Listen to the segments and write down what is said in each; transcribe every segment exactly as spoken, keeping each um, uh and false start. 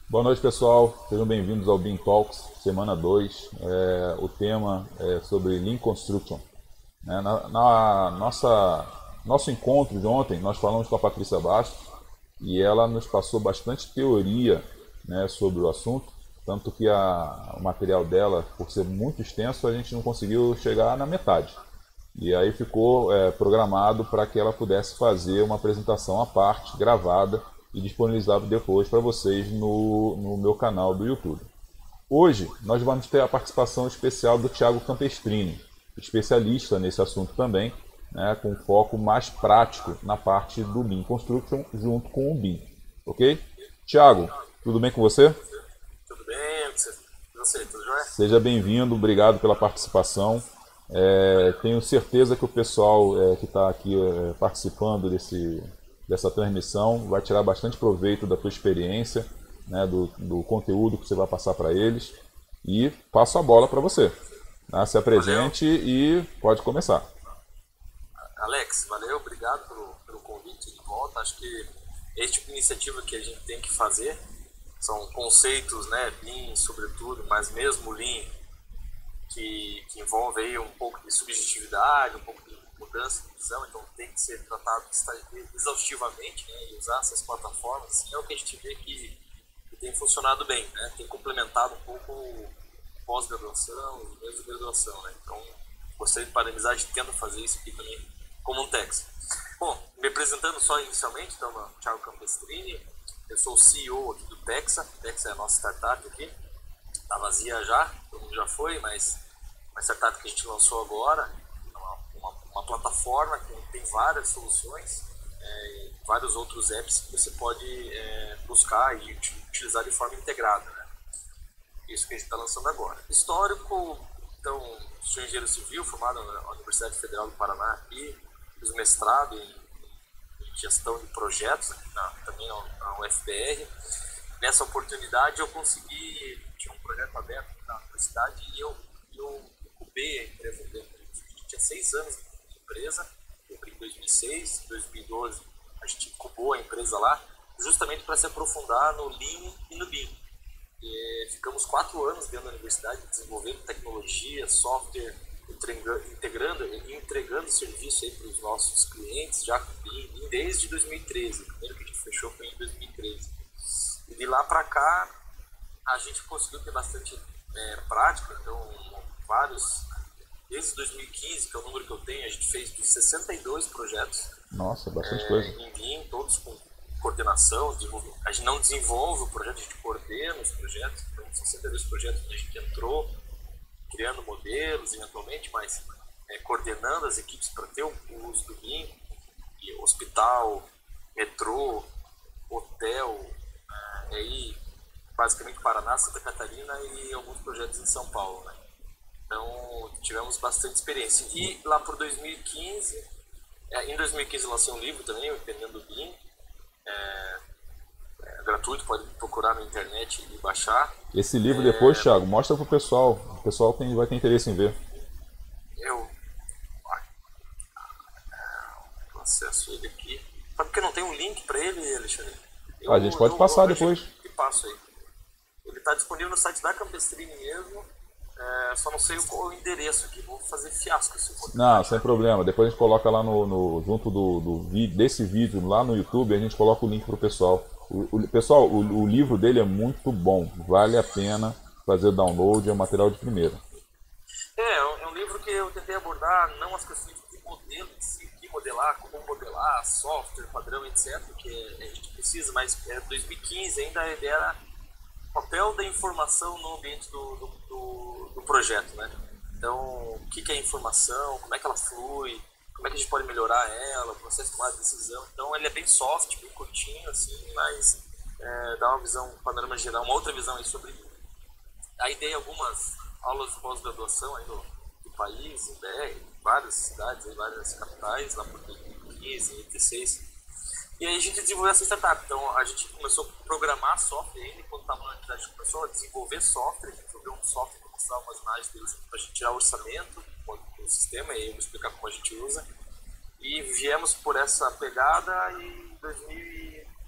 Boa noite, pessoal. Sejam bem-vindos ao Bean Talks, semana dois. É, o tema é sobre Lean Construction. Né? Na, na nossa, nosso encontro de ontem, nós falamos com a Patrícia Bastos e ela nos passou bastante teoria, né, sobre o assunto, tanto que a, o material dela, por ser muito extenso, a gente não conseguiu chegar na metade. E aí ficou é, programado para que ela pudesse fazer uma apresentação à parte, gravada, e disponibilizado depois para vocês no, no meu canal do YouTube. Hoje nós vamos ter a participação especial do Thiago Campestrini, especialista nesse assunto também, né, com foco mais prático na parte do Lean Construction junto com o Beam. Ok? Thiago, tudo bem com você? Tudo bem? Você, tudo jóia? Seja bem-vindo, obrigado pela participação. É, Valeu. tenho certeza que o pessoal é, que está aqui é, participando desse, dessa transmissão vai tirar bastante proveito da tua experiência, né, do, do conteúdo que você vai passar para eles. E passo a bola para você. Né? Se Valeu. apresente e pode começar. Alex, valeu, obrigado pelo, pelo convite de volta. Acho que é esse tipo de iniciativa que a gente tem que fazer. São conceitos, né, Lean sobretudo, mas mesmo Lean, que, que envolve aí um pouco de subjetividade, um pouco de mudança de visão, então tem que ser tratado exaustivamente, né, e usar essas plataformas. Assim, é o que a gente vê que, que tem funcionado bem, né, tem complementado um pouco pós-graduação e mesmo graduação, né, então gostaria de parabenizar, a gente tenta fazer isso aqui também como um Tex. Bom, me apresentando só inicialmente, então, meu Thiago Campestrini, eu sou o C E O aqui do Texa. Texa é a nossa startup aqui, tá vazia já, todo mundo já foi, mas uma startup que a gente lançou agora, uma, uma, uma plataforma que tem várias soluções, é, vários outros apps que você pode é, buscar e utilizar de forma integrada, né? Isso que a gente está lançando agora. Histórico, então, sou engenheiro civil, formado na Universidade Federal do Paraná e fiz mestrado em, em gestão de projetos, na, também na, na U F P R. Nessa oportunidade eu consegui, tinha um projeto aberto na universidade e eu, eu incubei a empresa dentro. A gente tinha seis anos de empresa, eu abri em dois mil e seis, em dois mil e doze a gente incubou a empresa lá, justamente para se aprofundar no Lean e no Beam. E ficamos quatro anos dentro da universidade desenvolvendo tecnologia, software, integrando e entregando serviço aí para os nossos clientes já desde dois mil e treze. O primeiro que a gente fechou foi em dois mil e treze. E de lá para cá a gente conseguiu ter bastante é, prática, então vários, desde dois mil e quinze, que é o número que eu tenho, a gente fez sessenta e dois projetos Nossa, bastante é, coisa. em Lean, todos com coordenação. A gente não desenvolve o projeto, a gente coordena os projetos. Então, sessenta e dois projetos que a gente entrou, criando modelos eventualmente, mas é, coordenando as equipes para ter o uso do Lean, e hospital, metrô, hotel, é, aí basicamente Paraná, Santa Catarina e alguns projetos em São Paulo, né? Então tivemos bastante experiência. E lá por dois mil e quinze, é, em dois mil e quinze eu lancei um livro também, o Entendendo o Lean, é, é gratuito, pode procurar na internet e baixar. Esse livro depois, É, Thiago, mostra pro pessoal. O pessoal tem, vai ter interesse em ver. eu, eu acesso ele aqui. Sabe que não tem um link para ele, Alexandre? Eu, A gente pode eu, eu passar arranjo depois. e passo aí. Ele está disponível no site da Campestrini mesmo. É, só não sei qual é o endereço aqui. Vou fazer fiasco se eu for tentar Não, sem achar. problema. Depois a gente coloca lá no, no- junto do, do vídeo, desse vídeo lá no YouTube, a gente coloca o link pro pessoal. O, o- pessoal, o, o livro dele é muito bom, vale a pena fazer o download, é um material de primeira. É, é um, é um livro que eu tentei abordar não as questões de modelo em si, de modelar, como modelar, software, padrão, etcétera, que a gente precisa, mas é dois mil e quinze ainda a ideia era o papel da informação no ambiente do, do, do, do projeto, né? Então, o que, que é informação, como é que ela flui, como é que a gente pode melhorar ela, o processo de tomar decisão. Então, ele é bem soft, bem curtinho, assim, mas é, dá uma visão, um panorama geral, uma outra visão aí sobre. Aí dei algumas aulas de pós-graduação aí no, do país, em B R, em várias cidades, em várias capitais, lá por dois mil e quinze, dois mil e dezesseis. E aí a gente desenvolveu essa startup. Então a gente começou a programar software ainda, quando estava na universidade, a gente começou a desenvolver software, a gente desenvolveu um software para mostrar umas imagens deles para a gente tirar o orçamento do sistema, e aí eu vou explicar como a gente usa. E viemos por essa pegada e em dois mil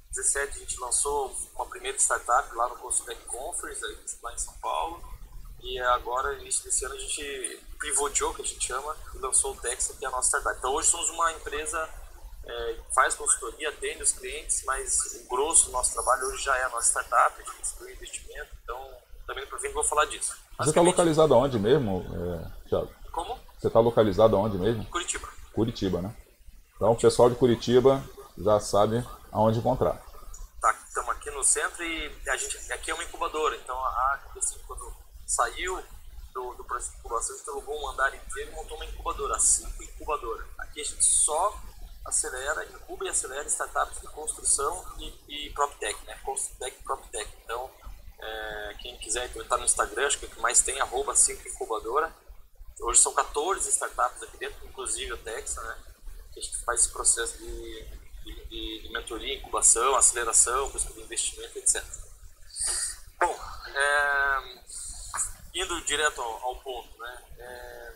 dezessete a gente lançou uma primeira startup lá no Consultec Conference, aí, lá em São Paulo. E agora, no início desse ano, a gente pivotou, que a gente chama, e lançou o Texa, que é a nossa startup. Então hoje somos uma empresa é, que faz consultoria, atende os clientes, mas o grosso do nosso trabalho hoje já é a nossa startup, a gente distribui investimento, então também no próximo vou falar disso. Você está localizado aonde mesmo, é, Thiago? Como? Você está localizado aonde mesmo? Curitiba. Curitiba, né? Então o pessoal de Curitiba já sabe aonde encontrar. Tá, estamos aqui no centro e a gente, aqui é uma incubadora, então a assim, quando saiu do, do processo de incubação, a gente alugou um andar inteiro e montou uma incubadora, a cinco incubadora. Aqui a gente só acelera, incuba e acelera startups de construção e, e PropTech, né? Construtec e PropTech. Então, é, quem quiser entrar no Instagram, acho que é o que mais tem, arroba cinco incubadora. Hoje são quatorze startups aqui dentro, inclusive o Texa, né? Que a gente faz esse processo de, de, de mentoria, incubação, aceleração, busca de investimento, etcétera. Bom, é, indo direto ao, ao ponto, né? É,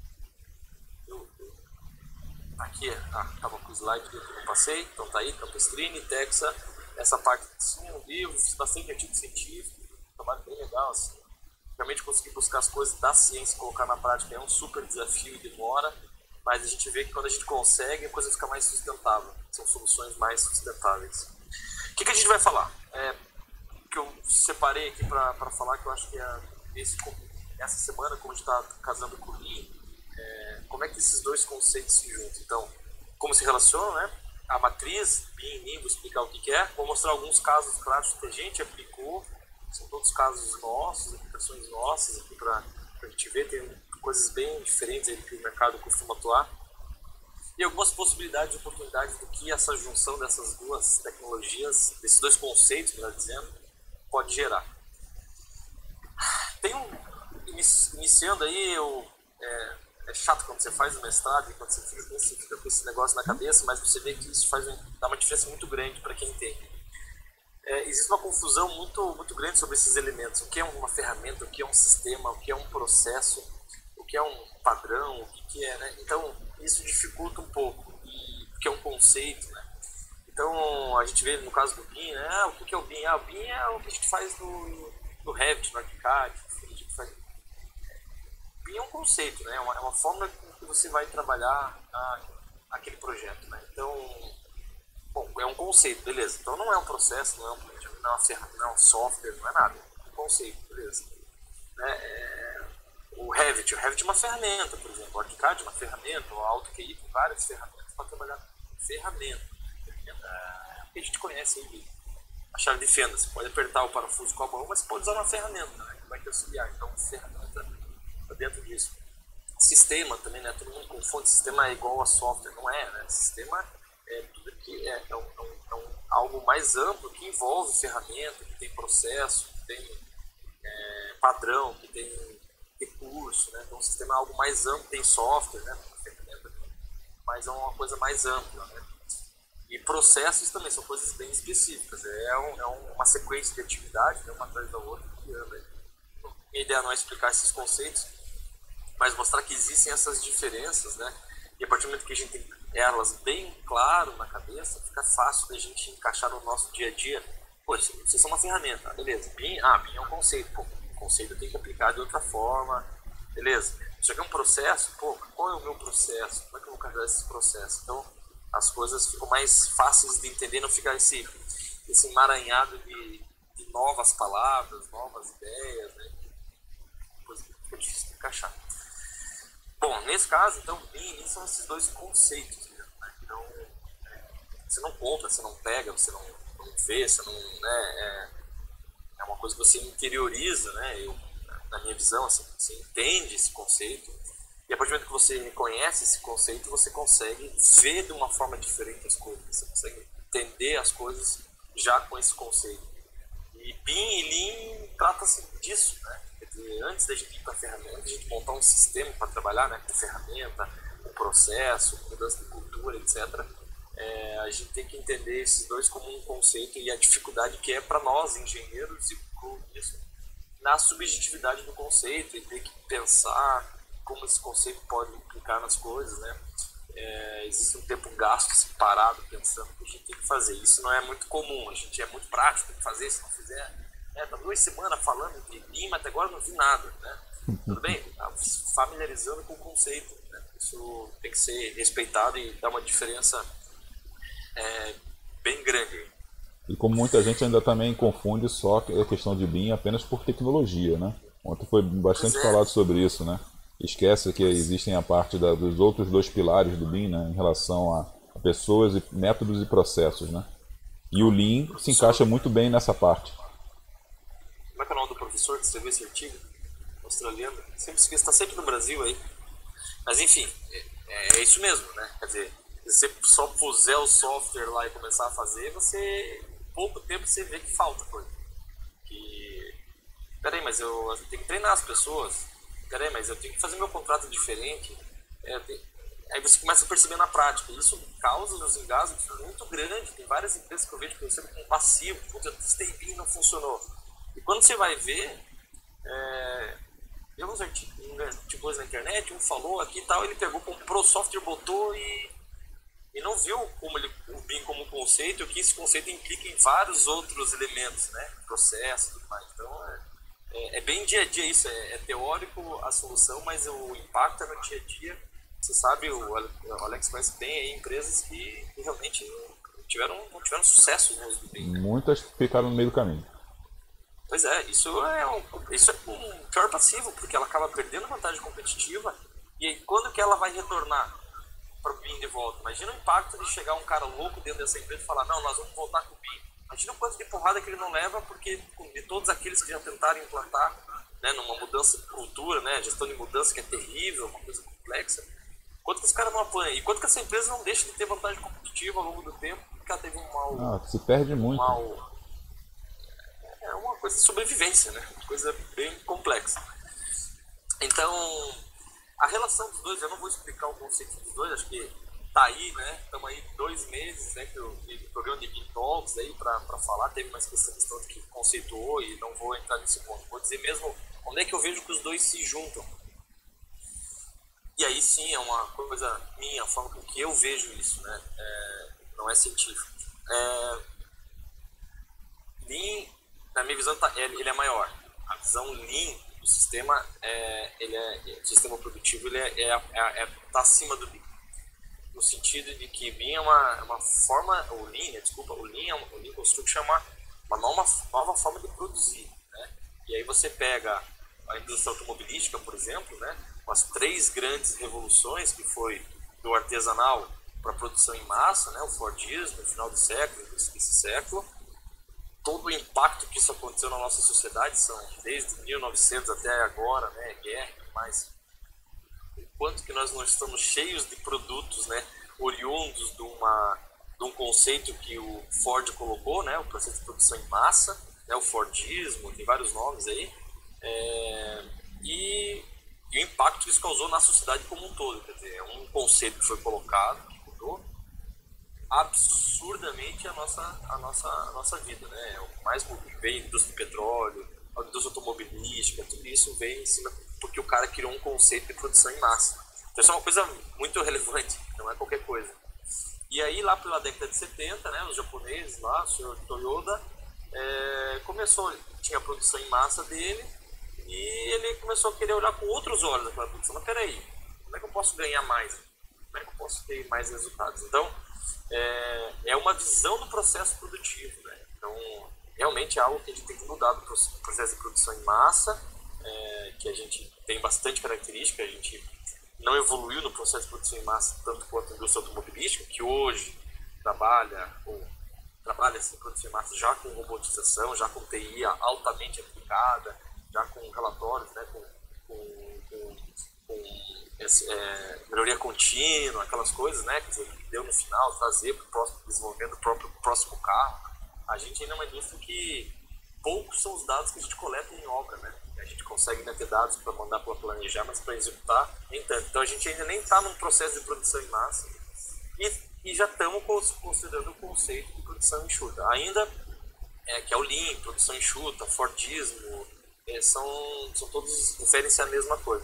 eu, eu, aqui, ah, estava com o slide que eu não passei, então tá aí, Campestrini, Texa, essa parte sim, um livro, fiz bastante artigo científico, um trabalho bem legal, assim. Realmente conseguir buscar as coisas da ciência e colocar na prática é um super desafio e demora, mas a gente vê que quando a gente consegue, a coisa fica mais sustentável, são soluções mais sustentáveis. O que, que a gente vai falar? É, que eu separei aqui para falar, que eu acho que é esse, essa semana, como a gente está casando com o Lean, é, como é que esses dois conceitos se juntam. Então, como se relacionam, né? A matriz, Lean, Lean, vou explicar o que, que é, vou mostrar alguns casos claros que a gente aplicou, são todos casos nossos, aplicações nossas aqui para a gente ver, tem coisas bem diferentes aí que o mercado costuma atuar. E algumas possibilidades e oportunidades do que essa junção dessas duas tecnologias, desses dois conceitos, melhor dizendo, pode gerar. Tem um, iniciando aí, eu, é, é chato quando você faz o mestrado e quando você fica, você fica com esse negócio na cabeça, mas você vê que isso faz um, dá uma diferença muito grande para quem entende. É, existe uma confusão muito, muito grande sobre esses elementos. O que é uma ferramenta, o que é um sistema, o que é um processo, o que é um padrão, o que, que é, né? Então, isso dificulta um pouco, e, porque é um conceito, né? Então, a gente vê no caso do B I M, né? Ah, o que é o B I M? Ah, o B I M é o que a gente faz no, no Revit, no ArchiCAD, a gente faz... O B I M é um conceito, né? É uma, é uma forma que você vai trabalhar a, aquele projeto, né? Então... Bom, é um conceito, beleza. Então não é um processo, não é, um, não é uma ferramenta, não é um software, não é nada. É um conceito, beleza. Né? É, o Revit, o Revit é uma ferramenta, por exemplo. O ArchiCAD é uma ferramenta, o AutoCAD tem várias ferramentas para trabalhar ferramenta. É, que a gente conhece aí, a chave de fenda. Você pode apertar o parafuso com a mão, mas você pode usar uma ferramenta, né, que vai te auxiliar. Então, ferramenta está dentro disso. Sistema também, né? Todo mundo confunde. Sistema é igual a software. Não é, né? Sistema é tudo que é, é, um, é, um, é um, algo mais amplo que envolve ferramenta, que tem processo, que tem é, padrão, que tem recurso, né? Então o sistema é algo mais amplo, tem software, né? Ferramenta, mas é uma coisa mais ampla, né? E processos também são coisas bem específicas, é, um, é uma sequência de atividades, né? Uma atrás da outra que anda. Então, a ideia não é explicar esses conceitos, mas mostrar que existem essas diferenças, né? E a partir do momento que a gente tem elas bem claro na cabeça, fica fácil da gente encaixar no nosso dia a dia. Pô, vocês são uma ferramenta, beleza. B I M, ah, B I M é um conceito. Pô, o conceito eu tenho que aplicar de outra forma, beleza. Isso aqui é um processo, pô, qual é o meu processo? Como é que eu vou carregar esse processo? Então, as coisas ficam mais fáceis de entender, não fica esse, esse emaranhado de, de novas palavras, novas ideias, né? Depois fica difícil de encaixar. Bom, nesse caso, então, B I M são esses dois conceitos, né? Então, é, você não compra, você não pega, você não, não vê, você não, né, é, é uma coisa que você interioriza, né? Eu, na minha visão, assim, você entende esse conceito, e a partir do momento que você reconhece esse conceito, você consegue ver de uma forma diferente as coisas, você consegue entender as coisas já com esse conceito. E B I M e Lean trata-se disso, né? Antes da gente ir para a ferramenta, a gente montar um sistema para trabalhar, né, com ferramenta, com processo, com mudança de cultura, etcétera, é, a gente tem que entender esses dois como um conceito e a dificuldade que é para nós, engenheiros, e isso, na subjetividade do conceito e ter que pensar como esse conceito pode implicar nas coisas, né? é, existe um tempo gasto assim, parado pensando o que a gente tem que fazer. Isso não é muito comum, a gente é muito prático, tem que fazer, se não fizer... É, tá duas semanas falando de Lean, mas até agora não vi nada, né? Tudo bem, tá familiarizando com o conceito, né? Isso tem que ser respeitado e dá uma diferença é, bem grande. E como muita gente ainda também confunde só a questão de Lean apenas por tecnologia, né? Ontem foi bastante é. falado sobre isso, né? Esquece que existem a parte da, dos outros dois pilares do Lean, né? Em relação a, a pessoas, e métodos e processos, né? E o Lean se encaixa muito bem nessa parte. Como é que é o nome do professor que escreveu esse artigo? Australiano. Sempre esqueço, está sempre no Brasil aí. Mas enfim, é, é isso mesmo, né? Quer dizer, se você só puser o software lá e começar a fazer, você, em pouco tempo você vê que falta coisa. Que, peraí, mas eu, eu tenho que treinar as pessoas. Peraí, mas eu tenho que fazer meu contrato diferente. É, tenho... Aí você começa a perceber na prática. E isso causa uns engasgos muito grandes. Tem várias empresas que eu vejo pensando com passivo. Putz, eu testei bem, não funcionou. E quando você vai ver, é, eu uns artigos na internet, um falou aqui e tal, ele pegou, comprou o software, botou e, e não viu como ele, o B I M como conceito, que esse conceito implica em vários outros elementos, né? Processo e tudo mais. Então, é, é, é bem dia a dia isso, é, é teórico a solução, mas o impacto é no dia a dia. Você sabe, o Alex conhece bem aí empresas que, que realmente não tiveram, não tiveram sucesso no uso do B I M. Muitas ficaram no meio do caminho. Pois é, isso é um, isso é um pior passivo, porque ela acaba perdendo vantagem competitiva, e aí quando que ela vai retornar para o B I M de volta? Imagina o impacto de chegar um cara louco dentro dessa empresa e falar, não, nós vamos voltar com o B I M. Imagina o quanto de porrada que ele não leva, porque de todos aqueles que já tentaram implantar, né, numa mudança de cultura, né, gestão de mudança que é terrível, uma coisa complexa, quanto que esse cara não apanha? E quanto que essa empresa não deixa de ter vantagem competitiva ao longo do tempo, porque ela teve um mal... Ah, se perde um muito. Mal, é uma coisa de sobrevivência, né? Uma coisa bem complexa. Então, a relação dos dois, eu não vou explicar o conceito dos dois, acho que tá aí, né? Estamos aí dois meses, né? Que eu vi o programa de Bean Talks aí para falar, teve uma questão que conceituou e não vou entrar nesse ponto. Vou dizer mesmo onde é que eu vejo que os dois se juntam. E aí sim, é uma coisa minha, a forma com que eu vejo isso, né? É, não é científico. É, Lean, na minha visão, tá, ele é maior. A visão Lean do sistema, é, ele é, o sistema produtivo, ele é, é, é, é, tá acima do Lean. No sentido de que Lean é uma, uma forma, o Lean, né, desculpa, o Lean, o Lean Construction é uma, uma nova, nova forma de produzir, né? E aí você pega a indústria automobilística, por exemplo, né, com as três grandes revoluções, que foi do artesanal para a produção em massa, né, o Fordismo, no final do século, início desse século, todo o impacto que isso aconteceu na nossa sociedade, são desde mil e novecentos até agora, né, guerra e mais, enquanto que nós não estamos cheios de produtos, né, oriundos de, uma, de um conceito que o Ford colocou, né, o processo de produção em massa, né, o Fordismo, tem vários nomes aí, é, e, e o impacto que isso causou na sociedade como um todo. Quer dizer, é um conceito que foi colocado, que mudou absurdamente a nossa, a nossa, a nossa vida, né? O mais vem a indústria do petróleo, a indústria automobilística, tudo isso vem em cima porque o cara criou um conceito de produção em massa. Então isso é uma coisa muito relevante, não é qualquer coisa. E aí lá pela década de setenta, né, os japoneses lá, o senhor Toyoda, é, começou, tinha a produção em massa dele e ele começou a querer olhar com outros olhos aquela produção. Mas peraí, como é que eu posso ganhar mais? Como é que eu posso ter mais resultados? Então, é, é uma visão do processo produtivo, né? Então, realmente é algo que a gente tem que mudar do processo de produção em massa, é, que a gente tem bastante característica, a gente não evoluiu no processo de produção em massa tanto quanto a indústria automobilística, que hoje trabalha ou trabalha essa produção em massa já com robotização, já com T I altamente aplicada, já com relatórios, né, com, com, com, com esse, é, melhoria contínua, aquelas coisas, né, que deu no final, trazer para o próximo desenvolvimento do próprio próximo carro. A gente ainda é uma indústria que poucos são os dados que a gente coleta em obra, né? A gente consegue né, ter dados para mandar para planejar, mas para executar, nem tanto. Então a gente ainda nem está num processo de produção em massa e, e já estamos considerando o conceito de produção enxuta. Ainda, é, que é o Lean, produção enxuta, Fordismo, é, são, são todos, referem-se à mesma coisa.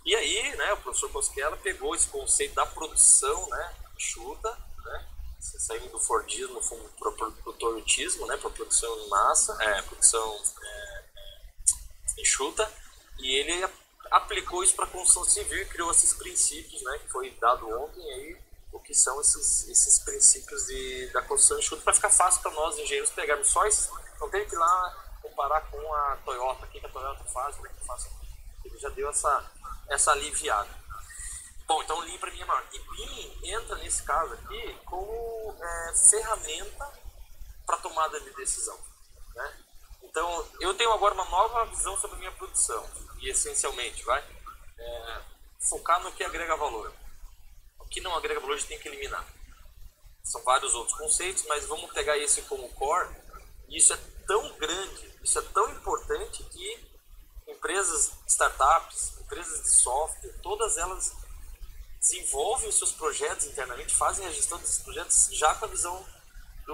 E aí, né, o professor Cosquela pegou esse conceito da produção, né, enxuta, né, saindo do Fordismo para o produtivismo, né, para produção em massa, é, produção é, enxuta, e ele aplicou isso para a construção civil e criou esses princípios, né, que foi dado ontem aí, o que são esses, esses princípios de, da construção enxuta, para ficar fácil para nós engenheiros pegarmos só esses, não tem que ir lá comparar com a Toyota, o que a Toyota faz, como é que faz. Ele já deu essa, essa aliviada. Bom, então Lean para mim é maior. E Lean entra nesse caso aqui como é, ferramenta para tomada de decisão, né? Então, eu tenho agora uma nova visão sobre a minha produção. E, essencialmente, vai é, focar no que agrega valor. O que não agrega valor, a gente tem que eliminar. São vários outros conceitos, mas vamos pegar esse como core. E isso é tão grande, isso é tão importante que empresas, startups, empresas de software, todas elas desenvolvem os seus projetos internamente, fazem a gestão desses projetos já com a visão do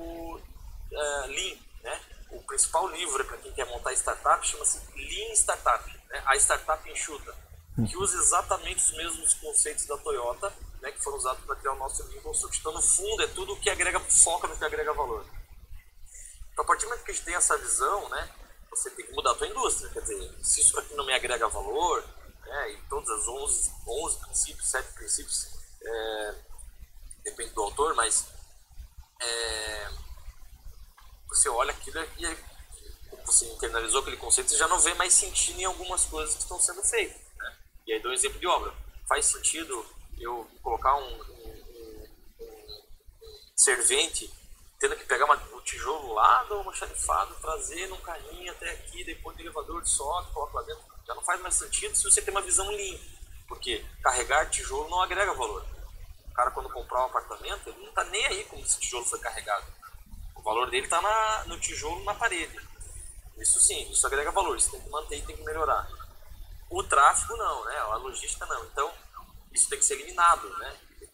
uh, Lean, né? O principal livro para quem quer montar startup chama-se Lean Startup, né? A startup enxuta, que usa exatamente os mesmos conceitos da Toyota, né, que foram usados para criar o nosso Lean Construction. Então, no fundo, é tudo o que agrega, foca no que agrega valor. Então, a partir do momento que a gente tem essa visão, né, você tem que mudar a tua indústria. Quer dizer, se isso aqui não me agrega valor, né, e todas as onze, onze princípios, sete princípios, é, depende do autor, mas é, você olha aquilo e como você internalizou aquele conceito, você já não vê mais sentido em algumas coisas que estão sendo feitas, né? E aí dou um exemplo de obra. Faz sentido eu colocar um, um, um, um servente tendo que pegar uma, um tijolo lá do almoxarifado, trazer num carrinho até aqui, depois do elevador de sobe, coloca lá dentro. Já não faz mais sentido se você tem uma visão Lean, porque carregar tijolo não agrega valor. O cara, quando comprar um apartamento, ele não está nem aí como esse tijolo foi carregado. O valor dele está no tijolo na parede. Isso sim, isso agrega valor, isso tem que manter e tem que melhorar. O tráfego não, né? A logística não. Então, isso tem que ser eliminado, né?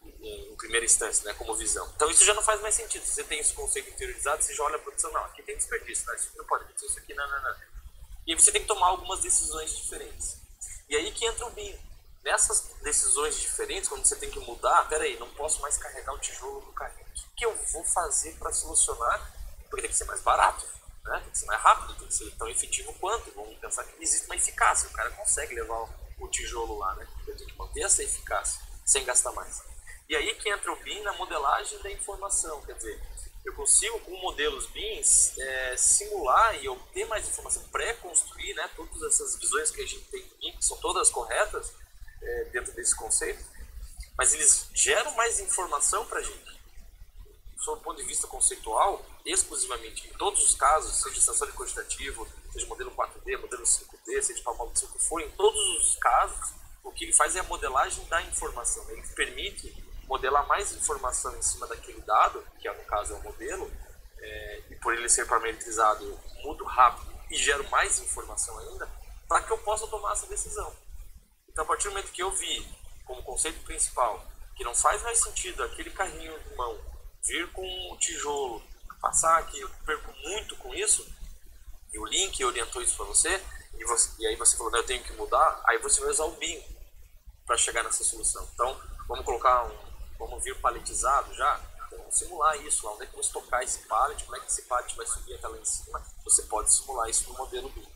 Em primeira instância, né? Como visão. Então, isso já não faz mais sentido. Se você tem esse conceito interiorizado, você já olha a produção, não, aqui tem desperdício, né? Isso aqui não pode acontecer, isso aqui não, não, não. E aí você tem que tomar algumas decisões diferentes. E aí que entra o B I M. Nessas decisões diferentes, quando você tem que mudar, peraí, não posso mais carregar o tijolo do carrinho. O que eu vou fazer para solucionar? Porque tem que ser mais barato, né? Tem que ser mais rápido, tem que ser tão efetivo quanto. Vamos pensar que existe uma eficácia, o cara consegue levar o tijolo lá, né? Eu tenho que manter essa eficácia, sem gastar mais. E aí que entra o B I M na modelagem da informação, quer dizer, eu consigo com modelos B I Ms é, simular e obter mais informação, pré-construir, né? Todas essas visões que a gente tem em B I M, que são todas corretas é, dentro desse conceito, mas eles geram mais informação para a gente. Sob o ponto de vista conceitual, exclusivamente, em todos os casos, seja sensório quantitativo, seja modelo quatro D, modelo cinco D, seja para o que for, em todos os casos, o que ele faz é a modelagem da informação. Ele permite modelar mais informação em cima daquele dado, que no caso é o modelo, é, e por ele ser parametrizado, eu mudo rápido e gero mais informação ainda, para que eu possa tomar essa decisão. Então, a partir do momento que eu vi, como conceito principal, que não faz mais sentido aquele carrinho de mão vir com o tijolo, passar aqui, eu perco muito com isso, e o Link orientou isso para você, e, você, e aí você falou, não, eu tenho que mudar, aí você vai usar o B I M para chegar nessa solução. Então, vamos colocar um, vamos vir paletizado já, então vamos simular isso, lá onde é que eu vou estocar esse pallet, como é que esse pallet vai subir até lá em cima, você pode simular isso no modelo B I M.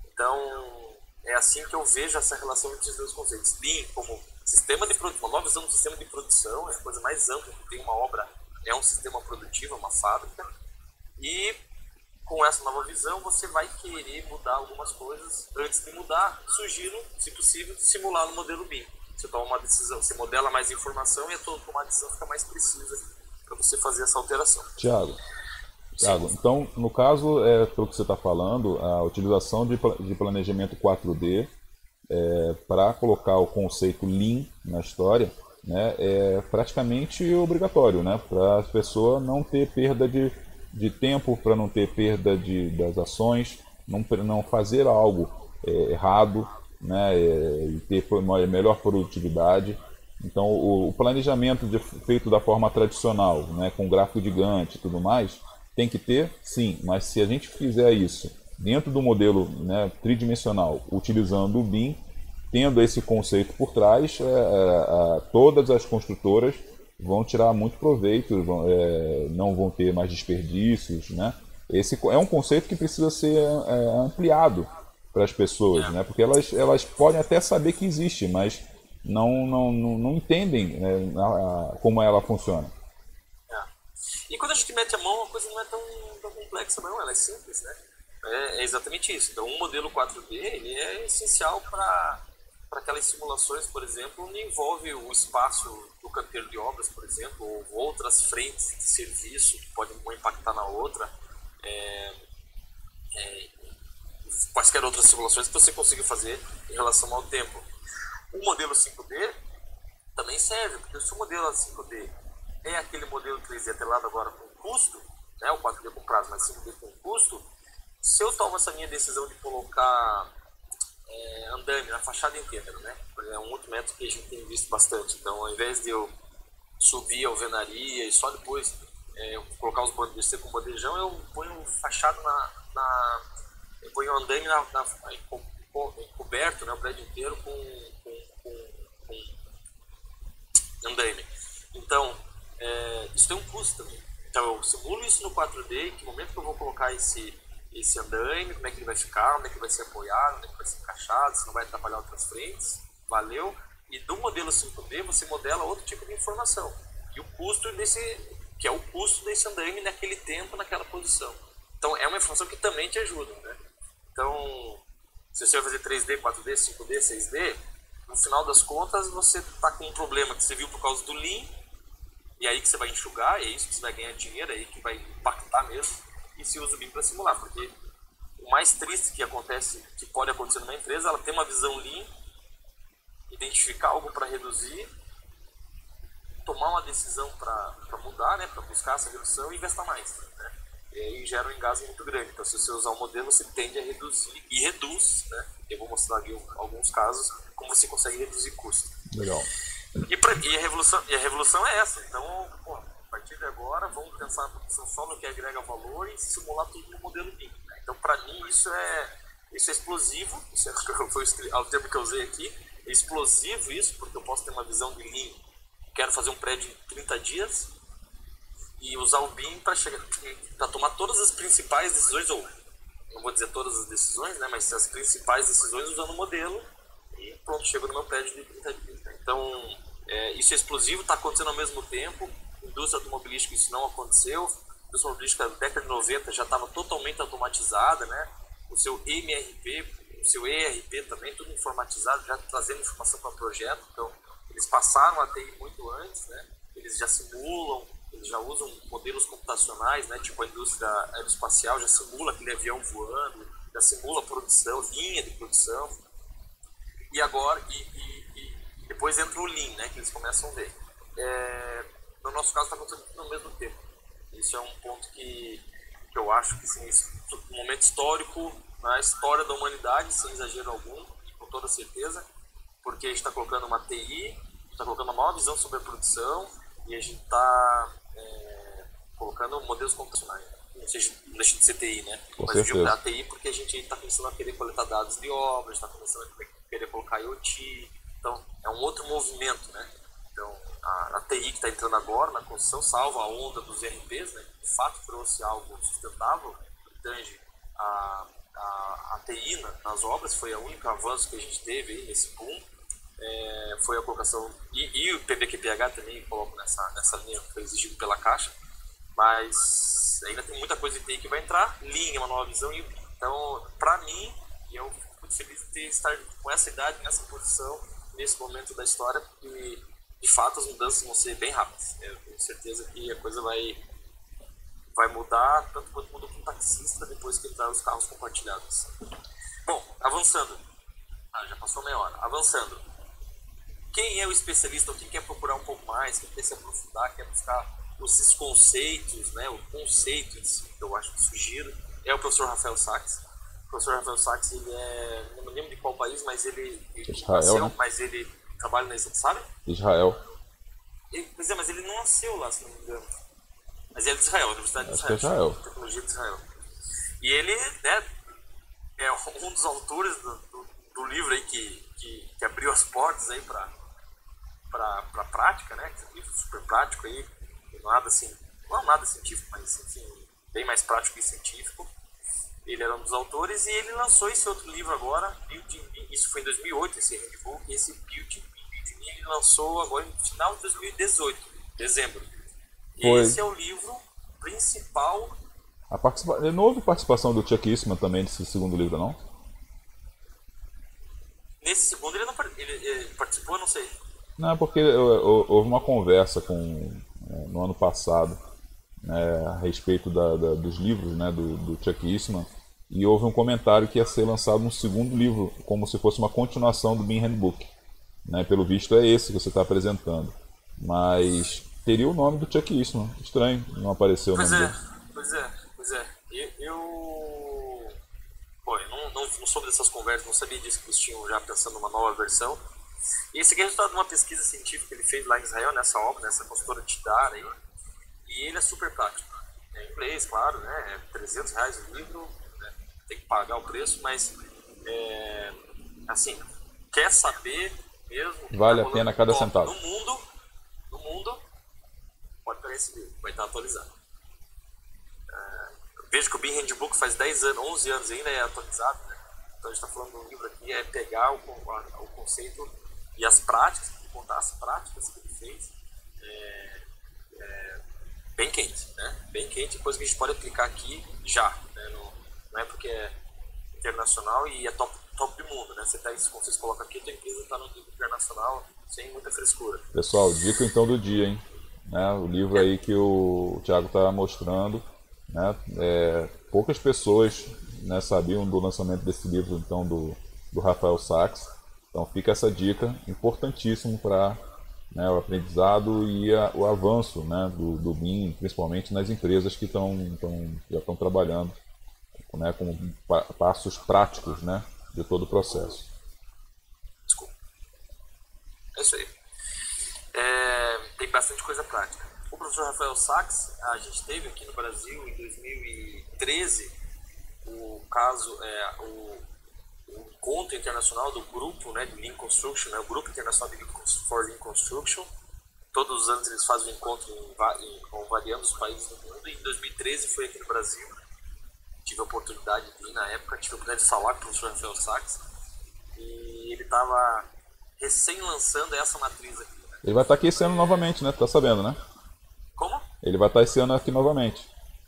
Então, é assim que eu vejo essa relação entre os dois conceitos. B I M como sistema de produção, uma nova visão do sistema de produção, é a coisa mais ampla que tem uma obra, é um sistema produtivo, é uma fábrica, e com essa nova visão você vai querer mudar algumas coisas. Antes de mudar, sugiro, se possível, simular no modelo B I M. Você toma uma decisão, você modela mais informação e a tua tomada de decisão fica mais precisa para você fazer essa alteração. Tiago, Tiago, então, no caso, é, pelo que você está falando, a utilização de, de planejamento quatro D é, para colocar o conceito Lean na história, né, é praticamente obrigatório, né, para a pessoa não ter perda de, de tempo, para não ter perda de, das ações, não, não fazer algo é, errado, né, é, e ter melhor produtividade. Então, o, o planejamento de, feito da forma tradicional, né, com gráfico gigante e tudo mais, tem que ter, sim, mas se a gente fizer isso dentro do modelo, né, tridimensional, utilizando o B I M, tendo esse conceito por trás, é, é, todas as construtoras vão tirar muito proveito, vão, é, não vão ter mais desperdícios, né? Esse é um conceito que precisa ser é, ampliado para as pessoas, né? Porque elas, elas podem até saber que existe, mas não, não, não, não entendem, né, a, a, como ela funciona. É. E quando a gente mete a mão, a coisa não é tão, tão complexa, não, ela é simples, né? É, é exatamente isso. Então, um modelo quatro D ele é essencial para para aquelas simulações, por exemplo, onde envolve o espaço do canteiro de obras, por exemplo, ou outras frentes de serviço que podem uma impactar na outra, é, é, quaisquer outras simulações que você consiga fazer em relação ao tempo. O modelo cinco D também serve, porque se o modelo cinco D é aquele modelo três D atrelado agora com custo, né, o quatro D com prazo, mas cinco D com custo, se eu tomo essa minha decisão de colocar É, andame na fachada inteira, né? É um outro método que a gente tem visto bastante. Então, ao invés de eu subir a alvenaria e só depois é, colocar os bandejos com bandejão, eu ponho fachada na, na eu ponho andame na, na, co, co, coberto, né, o prédio inteiro com, com, com, com andame. Então, é, isso tem um custo também. Então, eu simulo isso no quatro D, em que momento que eu vou colocar esse esse andame, como é que ele vai ficar, onde é que vai ser apoiado, onde é que vai ser encaixado, se não vai atrapalhar outras frentes, valeu. E do modelo cinco D você modela outro tipo de informação, e o custo desse, que é o custo desse andame naquele tempo, naquela posição. Então é uma informação que também te ajuda, né? Então, se você vai fazer três D, quatro D, cinco D, seis D, no final das contas você está com um problema que você viu por causa do Lean, e aí que você vai enxugar, e é isso que você vai ganhar dinheiro, é aí que vai impactar mesmo. E se usa o B I M para simular, porque o mais triste que acontece, que pode acontecer numa empresa, ela tem uma visão Lean, identificar algo para reduzir, tomar uma decisão para mudar, né, para buscar essa redução e investir mais, né? E aí gera um engasgo muito grande. Então, se você usar o modelo, você tende a reduzir e reduz, né? Eu vou mostrar aqui alguns casos como você consegue reduzir custo. Legal. E, pra, e, a, revolução, e a revolução é essa. Então, pô, a partir de agora, vamos pensar na produção só no que agrega valor e simular tudo no modelo Lean. Então, para mim, isso é, isso é explosivo. Isso é, foi o termo que eu usei aqui. É explosivo isso, porque eu posso ter uma visão de Lean. Quero fazer um prédio em trinta dias e usar o B I M para tomar todas as principais decisões, ou não vou dizer todas as decisões, né, mas as principais decisões usando o modelo e pronto, chego no meu prédio de trinta dias. Então, é, isso é explosivo, está acontecendo ao mesmo tempo. Indústria automobilística isso não aconteceu. A indústria automobilística na década de noventa já estava totalmente automatizada, né? O seu M R P, o seu E R P também, tudo informatizado, já trazendo informação para o projeto. Então, eles passaram a T I muito antes, né? Eles já simulam, eles já usam modelos computacionais, né? Tipo a indústria aeroespacial já simula aquele avião voando, já simula a produção, linha de produção. E agora, e, e, e depois entra o Lean, né? Que eles começam a ver. É, no nosso caso está acontecendo tudo ao mesmo tempo. Isso é um ponto que, que eu acho que sim, um momento histórico na história da humanidade, sem exagero algum, com toda certeza, porque a gente está colocando uma T I, está colocando uma maior visão sobre a produção e a gente está é, colocando modelos computacionais. Não seja, não deixa de ser T I, né? Com Mas certeza. eu digo a T I porque a gente está começando a querer coletar dados de obras, está começando a querer colocar IoT. Então, é um outro movimento, né? Então, a, a T I que está entrando agora na construção, salva a onda dos E R Ps, né? De fato trouxe algo sustentável, que tange a, a, a T I na, nas obras, foi o único avanço que a gente teve aí nesse boom. É, foi a colocação, e, e o P B Q P H também coloco nessa, nessa linha que foi exigido pela Caixa, mas ainda tem muita coisa de T I que vai entrar, Lean é uma nova visão, e, então, para mim, e eu fico muito feliz de ter, estar com essa idade, nessa posição, nesse momento da história, porque de fato as mudanças vão ser bem rápidas. Eu tenho certeza que a coisa vai, vai mudar, tanto quanto mudou com o taxista depois que entraram os carros compartilhados. Bom, avançando, ah, já passou meia hora, avançando. Quem é o especialista, ou quem quer procurar um pouco mais, quem quer se aprofundar, quer buscar esses conceitos, né, o conceito em si, que eu acho que sugiro, é o professor Rafael Sachs. O professor Rafael Sachs, ele é, não me lembro de qual país, mas ele, ele Israel, nasceu, né? mas ele trabalha na sabe? Israel. Ele, pois é, mas ele não nasceu lá, se não me engano. Mas ele é de Israel, a Universidade de Acho Israel. que é Israel. Tecnologia de Israel. E ele, né, é um dos autores do, do, do livro aí que, que, que abriu as portas aí para para prática, né? Um livro super prático aí, nada assim, não nada científico, mas enfim, bem mais prático que científico. Ele era um dos autores e ele lançou esse outro livro agora, Building Me, isso foi em dois mil e oito, esse handbook, e esse Building Me, Building Me ele lançou agora no final de dois mil e dezoito, dezembro. Foi. Esse é o livro principal. A participa... Não houve participação do Chuck Eastman também nesse segundo livro, não? Nesse segundo ele não ele, ele participou, não sei. Não, porque houve uma conversa com, no ano passado, né, a respeito da, da, dos livros, né, do, do Chuck Eastman, e houve um comentário que ia ser lançado um segundo livro, como se fosse uma continuação do Bean Handbook. Né, pelo visto é esse que você está apresentando. Mas teria o nome do Chuck Eastman. Estranho, não apareceu o pois nome é, dele. Pois é, pois é. Eu, eu... Pô, eu não, não, não soube dessas conversas, não sabia disso que eles tinham já pensando numa nova versão. E esse aqui é resultado de uma pesquisa científica que ele fez lá em Israel, nessa obra, nessa consultora Tidar aí. E ele é super prático. É em inglês, claro, né? É trezentos reais o livro, né? Tem que pagar o preço, mas é, assim, quer saber mesmo? Vale tá a pena cada centavo. No mundo, no mundo, pode pegar esse livro, vai estar atualizado. É, vejo que o Bean Handbook faz dez anos, onze anos ainda é atualizado, né? Então a gente está falando do livro aqui, é pegar o, o conceito e as práticas, contar as práticas que ele fez, é, é, bem quente, né? Bem quente, coisa que a gente pode aplicar aqui já, né? Não, não é porque é internacional e é top, top do mundo, né? Você tá, como vocês colocam aqui, a tua empresa está no nível internacional sem muita frescura. Pessoal, dica então do dia, hein? Né? O livro aí que o Thiago está mostrando, né? É, poucas pessoas, né, sabiam do lançamento desse livro então do, do Rafael Sachs. Então fica essa dica, importantíssimo para, né, o aprendizado e a, o avanço, né, do, do Bean, principalmente nas empresas que tão, tão, já estão trabalhando, né, com pa passos práticos, né, de todo o processo. Desculpa. É isso aí. É, tem bastante coisa prática. O professor Rafael Sachs, a gente teve aqui no Brasil em dois mil e treze o caso, é, o, o encontro internacional do grupo, né, de Lean Construction, né, o grupo internacional de Lean for Lean Construction. Todos os anos eles fazem um encontro em, em, com variados países do mundo, e em dois mil e treze foi aqui no Brasil. Tive a oportunidade de ir na época, tive a oportunidade de falar com o professor Rafael Sachs, e ele estava recém lançando essa matriz aqui. Né? Ele vai estar aqui esse ano novamente, né? Tá sabendo, né? Como? Ele vai estar esse ano aqui novamente.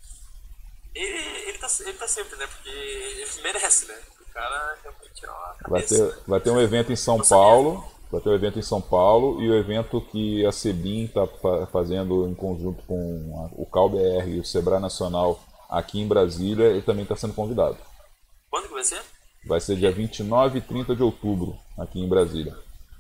Ele, ele, tá, ele tá sempre, né? Porque ele merece, né? O cara realmente é uma cabeça. Vai ter, né? vai ter um evento em São Eu Paulo, sabia. vai ter um evento em São Paulo, e o evento que a Sebin está fazendo em conjunto com a, o C A U B R e o Sebrae Nacional aqui em Brasília, ele também está sendo convidado. Quando que vai ser? Vai ser dia vinte e nove e trinta de outubro, aqui em Brasília.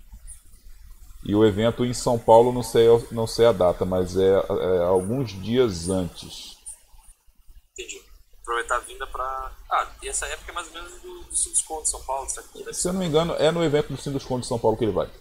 E o evento em São Paulo, não sei, não sei a data, mas é, é alguns dias antes. Entendi. Aproveitar a vinda para... Ah, e essa época é mais ou menos do, do Sindusconto de São Paulo, será que deve Se eu não me engano, é no evento do Sindusconto de São Paulo que ele vai.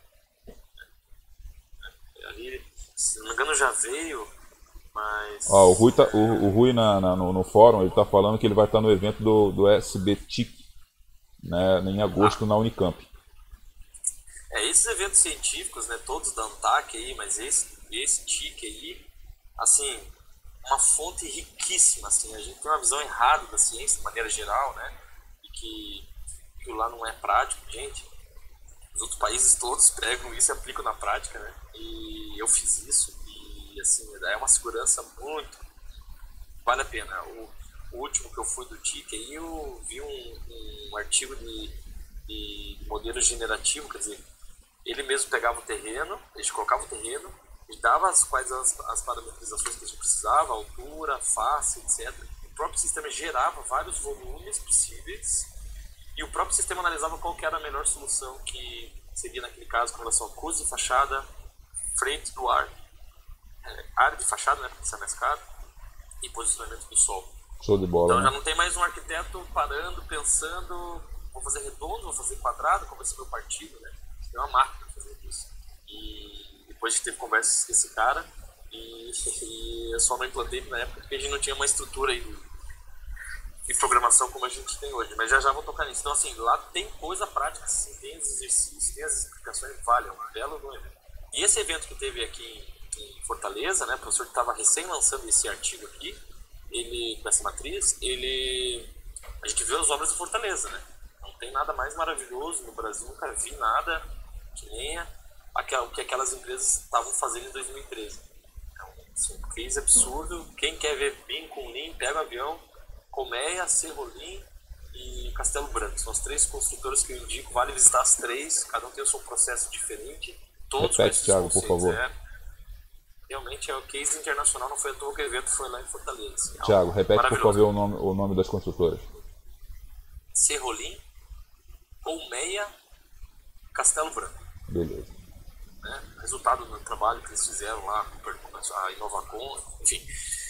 Ali, se não me engano, já veio, mas... Ó, o Rui, tá, o, o Rui na, na, no, no fórum, ele está falando que ele vai estar no evento do, do S B T I C, né, em agosto, ah. na Unicamp. É, esses eventos científicos, né, todos da ANTAC aí, mas esse, esse T I C aí, assim, uma fonte riquíssima, assim, a gente tem uma visão errada da ciência de maneira geral, né, e que aquilo lá não é prático, gente, os outros países todos pegam isso e aplicam na prática, né, e eu fiz isso, e assim, é uma segurança muito, vale a pena. O, o último que eu fui do T I C aí, eu vi um, um artigo de, de modelo generativo, quer dizer, ele mesmo pegava o terreno, ele colocava o terreno, ele dava as, quais as, as parametrizações que a gente precisava, altura, face, etcétera. O próprio sistema gerava vários volumes possíveis e o próprio sistema analisava qual que era a melhor solução que seria naquele caso com relação a cruz de fachada, frente do ar, é, área de fachada, né, para ser mais caro, e posicionamento do sol. Show de bola, então né? Já não tem mais um arquiteto parando, pensando, vou fazer redondo, vou fazer quadrado, como vai ser meu partido, né? Tem uma máquina fazendo isso. E depois a gente teve conversas com esse cara e, e eu só não implantei na época porque a gente não tinha uma estrutura aí e programação como a gente tem hoje, mas já já vou tocar nisso. Então, assim, lá tem coisa prática, sim, tem os exercícios, tem as explicações, vale, é um belo do evento. E esse evento que teve aqui em, em Fortaleza, né, o professor que estava recém lançando esse artigo aqui, ele, com essa matriz, ele, a gente viu as obras de Fortaleza, né? Não tem nada mais maravilhoso no Brasil, nunca vi nada que nem o que aquelas empresas estavam fazendo em dois mil e treze. Então, assim, um case absurdo. Quem quer ver B I M com Lean, pega o avião. Colmeia, Serrolim e Castelo Branco. São as três construtoras que eu indico. Vale visitar as três. Cada um tem o seu processo diferente. Todos com esses Thiago, por favor. É, realmente é o case internacional. Não foi à toa que o evento foi lá em Fortaleza. Assim, Thiago, repete por favor o nome, o nome das construtoras. Serrolim, Colmeia, Castelo Branco. Beleza. Né? Resultado do trabalho que eles fizeram lá, a Inovacom, enfim.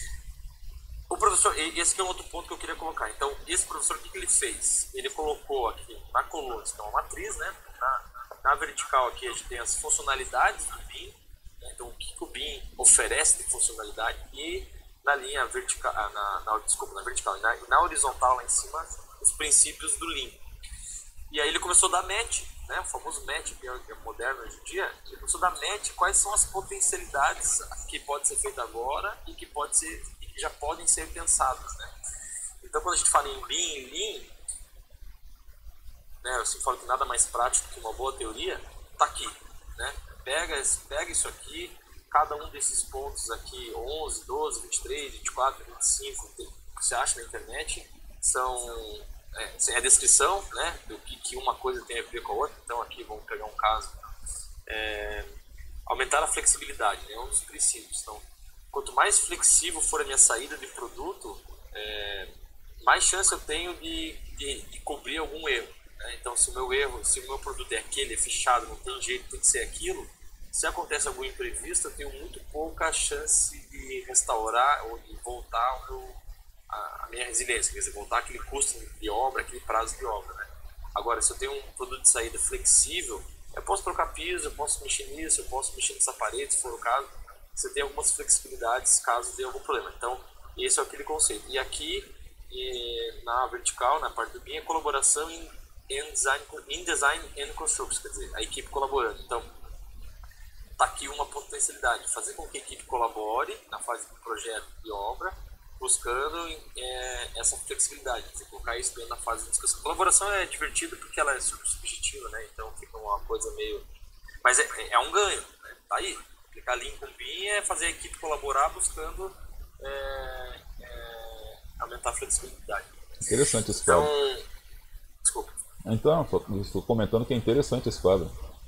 O professor, esse que é um outro ponto que eu queria colocar. Então, esse professor, o que ele fez? Ele colocou aqui na coluna, então, a matriz, né? Na, na vertical aqui a gente tem as funcionalidades do B I M, né? Então, o que, que o B I M oferece de funcionalidade, e na linha vertical, na, na, desculpa, na vertical, na, na horizontal lá em cima, os princípios do Lean. E aí ele começou a dar match, né? O famoso match que é moderno hoje em dia. Ele começou a dar match quais são as potencialidades que pode ser feita agora e que pode ser que já podem ser pensadas, né? Então, quando a gente fala em Lean, em Lean, né, eu sempre falo que nada mais prático que uma boa teoria, tá aqui, né? Pega, pega isso aqui, cada um desses pontos aqui, onze, doze, vinte e três, vinte e quatro, vinte e cinco, que você acha na internet, são é, é a descrição, né, do que, que uma coisa tem a ver com a outra. Então, aqui vamos pegar um caso. É, aumentar a flexibilidade, né, é um dos princípios. Então, quanto mais flexível for a minha saída de produto, é, mais chance eu tenho de, de, de cobrir algum erro, né? Então, se o meu erro, se o meu produto é aquele, é fechado, não tem jeito, tem que ser aquilo, se acontece algum imprevisto, eu tenho muito pouca chance de restaurar ou de voltar o meu, a, a minha resiliência, quer dizer, voltar aquele custo de obra, aquele prazo de obra, né? Agora, se eu tenho um produto de saída flexível, eu posso trocar piso, eu posso mexer nisso, eu posso mexer nessa parede, se for o caso. Você tem algumas flexibilidades caso dê algum problema. Então, esse é aquele conceito. E aqui, e na vertical, na parte do B I M, é colaboração em, em, design, in design and construction, quer dizer, a equipe colaborando. Então, está aqui uma potencialidade, fazer com que a equipe colabore na fase de projeto e obra, buscando é, essa flexibilidade, quer dizer, colocar isso dentro da fase de discussão. A colaboração é divertida porque ela é super subjetiva, né? Então fica uma coisa meio... Mas é, é um ganho, né? Tá aí. Aplicar Lean com B I M é fazer a equipe colaborar buscando é, é, aumentar a flexibilidade. Interessante esse então, quadro. Desculpa. Então, estou comentando que é interessante esse quadro.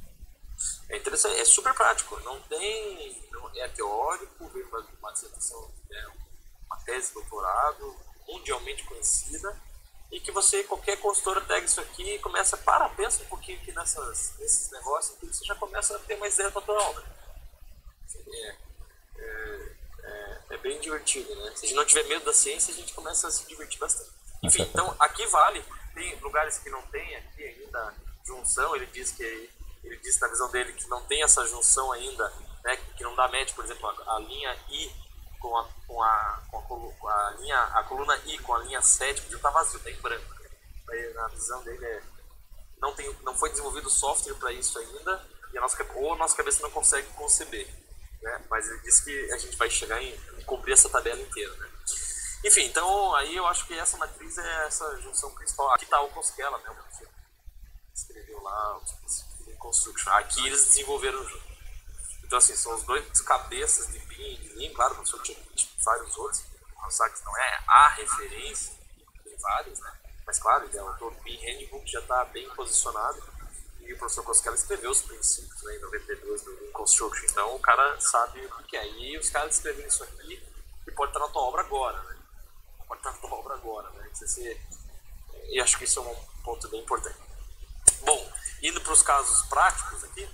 É interessante, é super prático. Não tem... Não, é teórico, veio uma, uma dissertação, é, uma tese de doutorado mundialmente conhecida, e que você, qualquer consultora, pega isso aqui e começa, para, pensa um pouquinho aqui nessas, nesses negócios, que você já começa a ter uma ideia da tua obra. É, é, é, é bem divertido, né? Se a gente não tiver medo da ciência, a gente começa a se divertir bastante. Enfim, então aqui vale, tem lugares que não tem aqui ainda junção, ele diz que ele diz na visão dele que não tem essa junção ainda, né, que não dá match, por exemplo, a, a linha I com a, com a, com a, com a linha, a coluna I com a linha sete, já está vazio, está em branco. Aí, na visão dele é, não, tem, não foi desenvolvido software para isso ainda, e a nossa, ou a nossa cabeça não consegue conceber, né? Mas ele disse que a gente vai chegar em, em cobrir essa tabela inteira, né? Enfim, então aí eu acho que essa matriz é essa junção principal. Aqui está o Cosquela, né? O que escreveu lá o Construction. Aqui eles desenvolveram junto. Então, assim, são os dois cabeças de B I M, de Lean, claro, o professor tinha vários outros, o Sachs não é a referência, tem vários, né? Mas, claro, ele é o autor do B I M Handbook, já está bem posicionado, e o professor Cosquela escreveu os princípios, né, em noventa e dois do Lean Construction, então o cara sabe o que é. E os caras escreveram isso aqui e pode estar na tua obra agora, né? Pode estar na tua obra agora, né? Você, e acho que isso é um ponto bem importante. Bom, indo para os casos práticos aqui,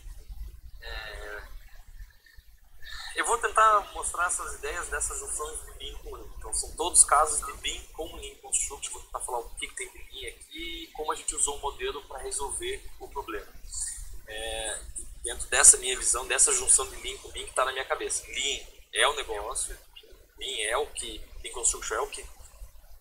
é, eu vou tentar mostrar essas ideias dessas junções de B I M com Lean. Então, são todos casos de B I M com Lean Construction. Vou tentar falar o que, que tem de Lean aqui e como a gente usou o modelo para resolver o problema. É, dentro dessa minha visão, dessa junção de Lean com Lean que está na minha cabeça. Lean é o negócio, Lean é o que, Lean Construction é o que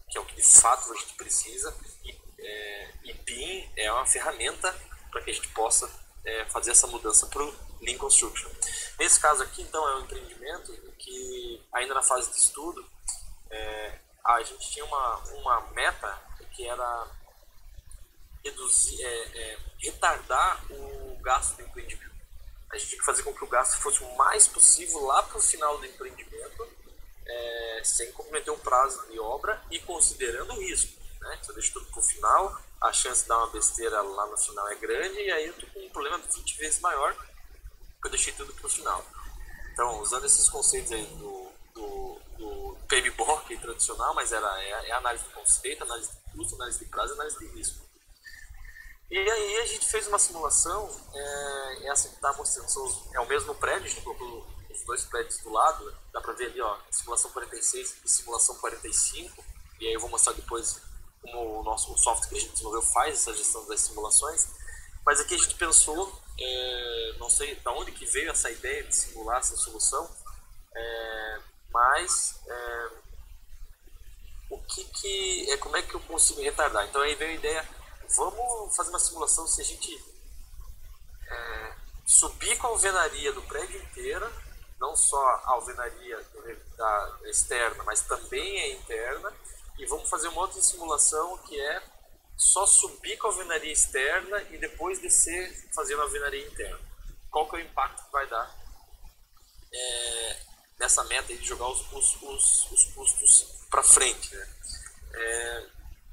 que é o que de fato a gente precisa, e, é, e B I M é uma ferramenta para que a gente possa é, fazer essa mudança para o Lean Construction. Nesse caso aqui, então, é um empreendimento que, ainda na fase de estudo, é, a gente tinha uma, uma meta que era reduzir, é, é, retardar o gasto do empreendimento. A gente tinha que fazer com que o gasto fosse o mais possível lá para o final do empreendimento, é, sem comprometer o prazo de obra e considerando o risco. Né? Se eu deixo tudo para o final, a chance de dar uma besteira lá no final é grande, e aí eu estou com um problema vinte vezes maior, porque eu deixei tudo para o final. Então, usando esses conceitos aí do, do, do P M B O K tradicional, mas era, é, é análise de conceito, análise de custo, análise de prazo e análise de risco. E aí a gente fez uma simulação, é, essa que está mostrando, são os, é o mesmo prédio, a gente colocou os dois prédios do lado, dá para ver ali, ó, simulação quarenta e seis e simulação quarenta e cinco, e aí eu vou mostrar depois como o nosso o software que a gente desenvolveu faz essa gestão das simulações. Mas aqui a gente pensou, é, não sei de onde que veio essa ideia de simular essa solução, é, mas é, o que que é, como é que eu consigo retardar? Então aí veio a ideia, vamos fazer uma simulação se a gente é, subir com a alvenaria do prédio inteiro, não só a alvenaria da externa, mas também a interna, e vamos fazer uma outra simulação que é só subir com a alvenaria externa e depois descer fazendo a alvenaria interna. Qual que é o impacto que vai dar é, nessa meta de jogar os, os, os, os custos para frente, né? É,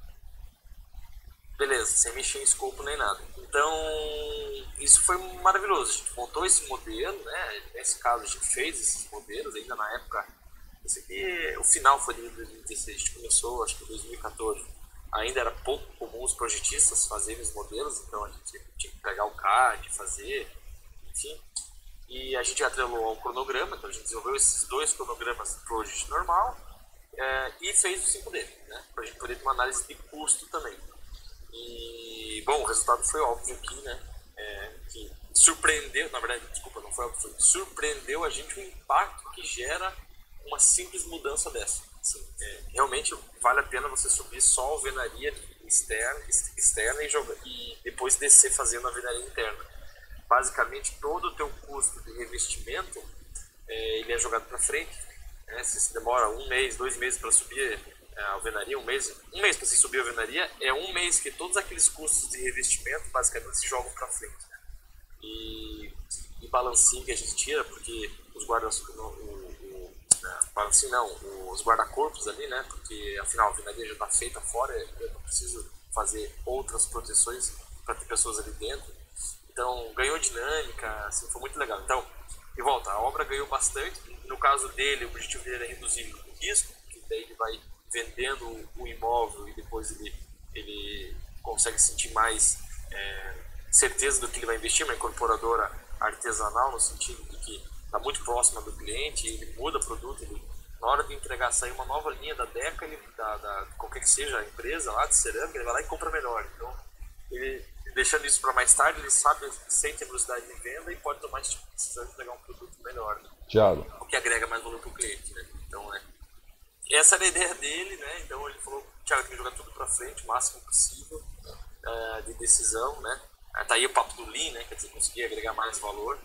beleza, sem mexer em escopo nem nada. Então, isso foi maravilhoso. A gente montou esse modelo, né? Nesse caso, a gente fez esses modelos ainda na época. Esse aqui, o final foi de dois mil e dezesseis, a gente começou, acho que em dois mil e quatorze. Ainda era pouco comum os projetistas fazerem os modelos, então a gente tinha que pegar o C A D, fazer, enfim. E a gente atrelou ao cronograma, então a gente desenvolveu esses dois cronogramas de projeto normal é, e fez o cinco D, né? Para a gente poder ter uma análise de custo também. E, bom, o resultado foi óbvio aqui, né? É, que surpreendeu, na verdade, desculpa, não foi óbvio, foi, surpreendeu a gente o impacto que gera uma simples mudança dessa. Assim, é, realmente vale a pena você subir só a alvenaria externa, externa e, jogar, e depois descer fazendo a alvenaria interna. Basicamente, todo o teu custo de revestimento é, ele é jogado para frente. Né? Se você demora um mês, dois meses para subir a alvenaria, um mês, um mês para você subir a alvenaria, é um mês que todos aqueles custos de revestimento basicamente se jogam para frente. Né? E, e balancinho que a gente tira, porque os guardas assim não, os guarda-corpos ali, né? Porque afinal a alvenaria já está feita fora, eu não preciso fazer outras proteções para ter pessoas ali dentro. Então ganhou dinâmica, assim, foi muito legal. Então, de volta, a obra ganhou bastante. No caso dele, o objetivo dele é reduzir o risco, que daí ele vai vendendo o imóvel e depois ele, ele consegue sentir mais é, certeza do que ele vai investir, uma incorporadora artesanal, no sentido de que está muito próxima do cliente, ele muda o produto, ele, na hora de entregar, sair uma nova linha da Deca, ele, da, da, qualquer que seja a empresa lá de cerâmica, ele vai lá e compra melhor. Então, ele, deixando isso para mais tarde, ele sabe, sente a velocidade de venda e pode tomar esse tipo de decisão de entregar um produto melhor. Né? Thiago. O que agrega mais valor para o cliente. Né? Então, é, essa era a ideia dele, né? Então ele falou, Thiago, tem que jogar tudo para frente, o máximo possível uh, de decisão, né? Tá aí o papo do Lean, né? Quer dizer, conseguir agregar mais valor.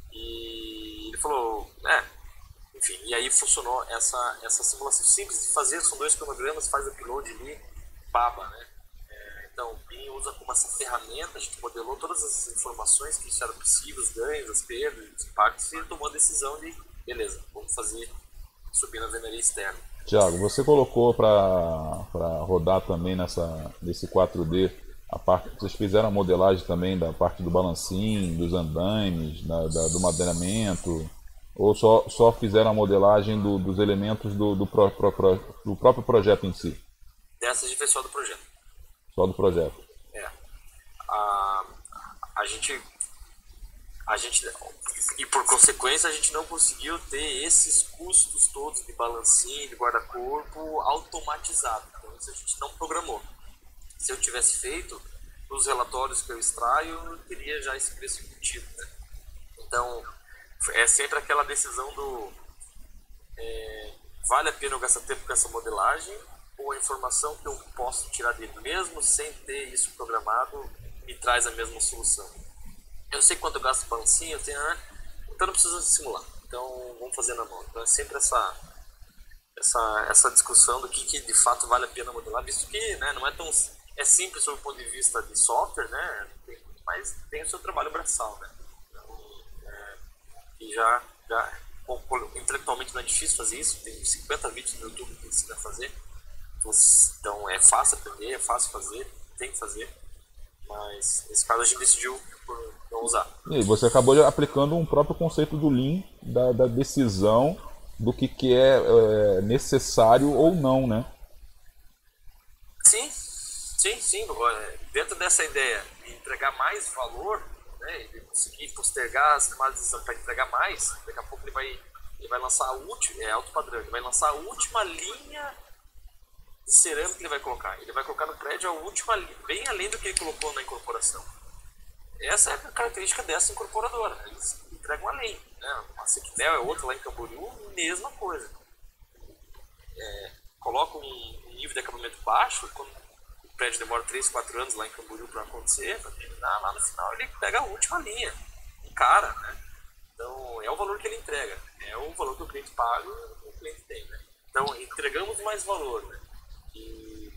E ele falou, é, enfim, e aí funcionou essa, essa simulação simples de fazer, são dois cronogramas, faz upload ali, baba, né? É, então, o B I M usa como essa ferramenta, a gente modelou todas as informações que isso era possível, os ganhos, as perdas, os impactos, e ele tomou a decisão de, beleza, vamos fazer subir na alvenaria externa. Tiago, você colocou para rodar também nessa, nesse quatro D a parte, vocês fizeram a modelagem também da parte do balancinho, dos andaimes, da, da, do madeiramento, ou só, só fizeram a modelagem do, dos elementos do, do, pro, pro, pro, do próprio projeto em si? Dessa a gente fez só do projeto. Só do projeto. É. A, a gente... A gente... E por consequência a gente não conseguiu ter esses custos todos de balancinho, de guarda-corpo automatizado. Então isso a gente não programou. Se eu tivesse feito, nos relatórios que eu extraio, eu teria já esse preço embutido. Né? Então, é sempre aquela decisão do é, vale a pena eu gastar tempo com essa modelagem ou a informação que eu posso tirar dele, mesmo sem ter isso programado, me traz a mesma solução. Eu sei quanto eu gasto de balancinha, eu tenho, né? Então não precisa simular. Então vamos fazer na mão. Então é sempre essa, essa, essa discussão do que, que de fato vale a pena modelar, visto que, né, não é tão é simples sob o ponto de vista de software, né? Mas tem o seu trabalho braçal, né? Então, é, e já, já intelectualmente não é difícil fazer isso, tem cinquenta vídeos no YouTube que ensina a fazer, então é fácil aprender, é fácil fazer, tem que fazer, mas nesse caso a gente decidiu por não usar. E aí, você acabou aplicando um próprio conceito do Lean, da, da decisão do que, que é, é necessário ou não, né? Sim, sim, sim. Dentro dessa ideia de entregar mais valor, né, ele conseguir postergar as tomadas de decisão para entregar mais, daqui a pouco ele vai, ele vai lançar a última, é alto padrão, ele vai lançar a última linha de cerâmica que ele vai colocar. Ele vai colocar no prédio a última, bem além do que ele colocou na incorporação. Essa é a característica dessa incorporadora, eles entregam além, né? A Sequinel é outra lá em Camboriú, mesma coisa. É, coloca um, um nível de acabamento baixo, quando o prédio demora três, quatro anos lá em Camboriú para acontecer, para terminar, lá no final ele pega a última linha, cara, né? Então é o valor que ele entrega, é o valor que o cliente paga e o cliente tem, né? Então entregamos mais valor, né? E,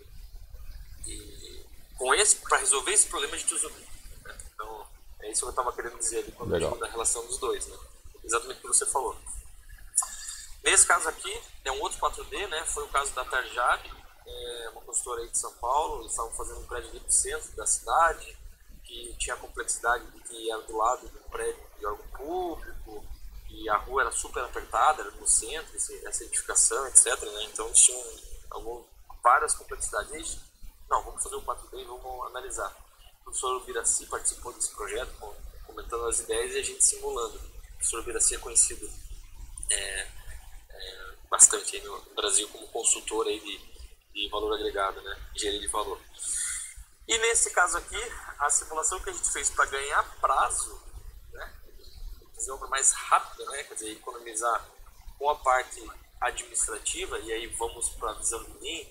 e com esse, para resolver esse problema de usa, né? Então é isso que eu estava querendo dizer ali quando eu da relação dos dois, né? Exatamente o que você falou. Nesse caso aqui é um outro quatro D, né? Foi o caso da Tarjab, é uma consultora aí de São Paulo. Eles estavam fazendo um prédio ali no centro da cidade, que tinha a complexidade de que era do lado de um prédio de órgão público, e a rua era super apertada, era no centro, essa edificação, etcétera, né? Então eles tinham algum, várias complexidades. E eles, não, vamos fazer o quatro D e vamos analisar. O professor Biraci participou desse projeto, comentando as ideias e a gente simulando. O professor Biraci é conhecido é, é, bastante aí no Brasil como consultor aí de, de valor agregado, né? Engenharia de valor. E nesse caso aqui, a simulação que a gente fez para ganhar prazo, né? Fazer obra mais rápida, né? Quer dizer, economizar com a parte administrativa, e aí vamos para a visão do Lean.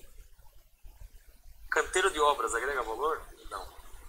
Canteiro de obras agrega valor? Não.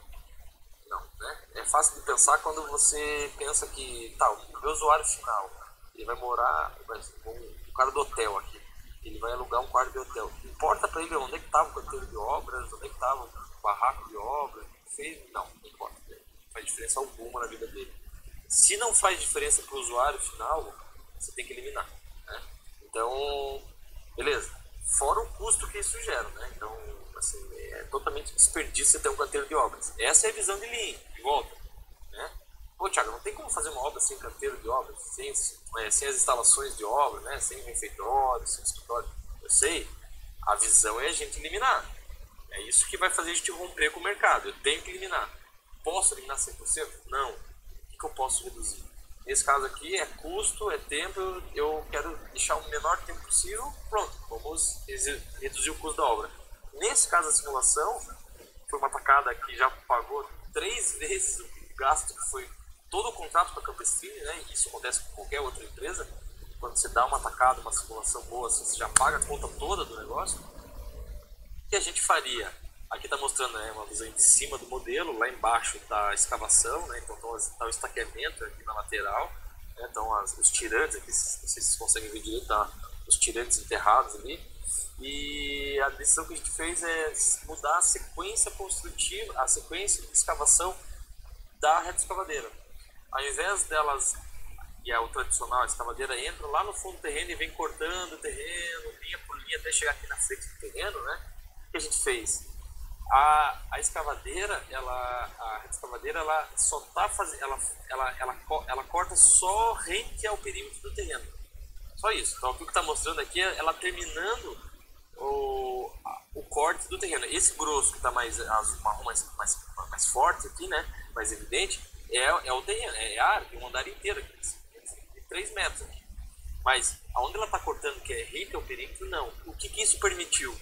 Não, né? É fácil de pensar quando você pensa que, tá, o meu usuário final, ele vai morar, o cara do hotel aqui, ele vai alugar um quarto de hotel. Importa para ele onde é que estava o canteiro de obras, onde é que estava o barraco de obras, fez? Não, não importa. Não faz diferença alguma na vida dele. Se não faz diferença para o usuário final, você tem que eliminar, né? Então, beleza. Fora o custo que isso gera, né? Então, assim, é totalmente desperdício você ter um canteiro de obras. Essa é a visão de Lean, de volta, né? Pô, Thiago, não tem como fazer uma obra sem canteiro de obras, sem, é, sem as instalações de obra, né? Sem refeitório, sem escritório. Eu sei, a visão é a gente eliminar. É isso que vai fazer a gente romper com o mercado. Eu tenho que eliminar. Posso eliminar cem por cento? Não. O que eu posso reduzir? Nesse caso aqui é custo, é tempo, eu quero deixar o menor tempo possível, pronto, vamos reduzir o custo da obra. Nesse caso a simulação, foi uma tacada que já pagou três vezes o gasto que foi todo o contrato para a Campestrini, né? Isso acontece com qualquer outra empresa. Quando você dá uma tacada, uma simulação boa, assim, você já paga a conta toda do negócio. O que a gente faria? Aqui está mostrando, né, uma visão de cima do modelo, lá embaixo está a escavação, né, então está o estaqueamento aqui na lateral, né, então as, os tirantes aqui, não sei se vocês conseguem ver direito, tá, os tirantes enterrados ali, e a decisão que a gente fez é mudar a sequência construtiva, a sequência de escavação da reta escavadeira. Ao invés delas, e é o tradicional, a escavadeira entra lá no fundo do terreno e vem cortando o terreno, linha por linha, até chegar aqui na frente do terreno, né, o que a gente fez? A, a escavadeira, ela, a escavadeira, ela só tá fazendo, ela, ela, ela, ela corta só rente ao perímetro do terreno. Só isso. Então, o que está mostrando aqui é ela terminando o, o corte do terreno. Esse grosso que está mais azul, marrom, mais, mais, mais forte aqui, né? Mais evidente, é, é o terreno, é a área, tem um andar inteiro aqui, de três metros aqui. Mas, aonde ela está cortando, que é rente ao perímetro, não. O que, que isso permitiu?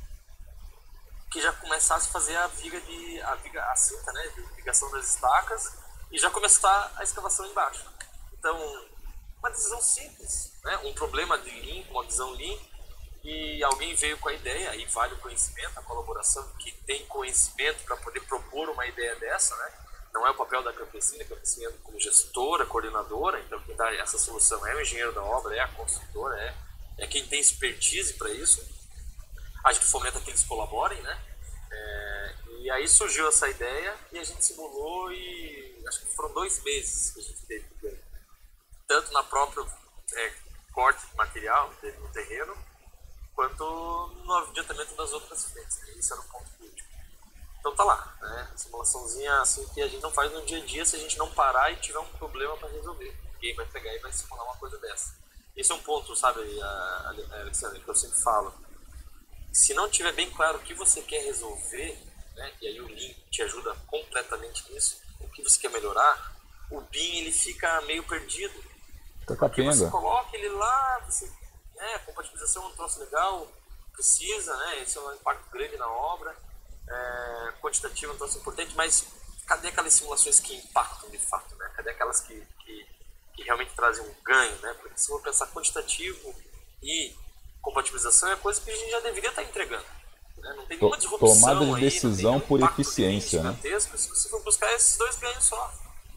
Que já começasse a fazer a viga de a viga a cinta, né, de ligação das estacas, e já começar a escavação embaixo. Então, uma decisão simples, né, um problema de Lean, uma visão Lean, e alguém veio com a ideia, aí vale o conhecimento, a colaboração, que tem conhecimento para poder propor uma ideia dessa, né? Não é o papel da Campesina, a Campesina como gestora, coordenadora, então quem dá essa solução é o engenheiro da obra, é a construtora, é, é quem tem expertise para isso. A gente fomenta que eles colaborem, né? É, e aí surgiu essa ideia e a gente simulou e acho que foram dois meses que a gente teve, tanto na própria é, corte de material no terreno, quanto no adiantamento das outras frentes. Né? Isso era o ponto crítico. Então tá lá, né? Simulaçãozinha assim que a gente não faz no dia a dia se a gente não parar e tiver um problema para resolver. Ninguém vai pegar e vai simular uma coisa dessa. Esse é um ponto, sabe, Alexandre, que eu sempre falo. Se não tiver bem claro o que você quer resolver, né, e aí o Lean te ajuda completamente nisso, o que você quer melhorar, o B I M ele fica meio perdido. Tá Porque capenga. você coloca ele lá, você, né, a compatibilização é um troço legal, precisa, né, isso é um impacto grande na obra, é, quantitativo é um troço importante, mas cadê aquelas simulações que impactam de fato, né? Cadê aquelas que, que, que realmente trazem um ganho, né? Porque se for pensar quantitativo e compatibilização é coisa que a gente já deveria estar entregando. Né? Não tem nenhuma disrupção Tomada de aí, decisão não tem por impacto eficiência, né? gigantesco se você for buscar esses dois ganhos só.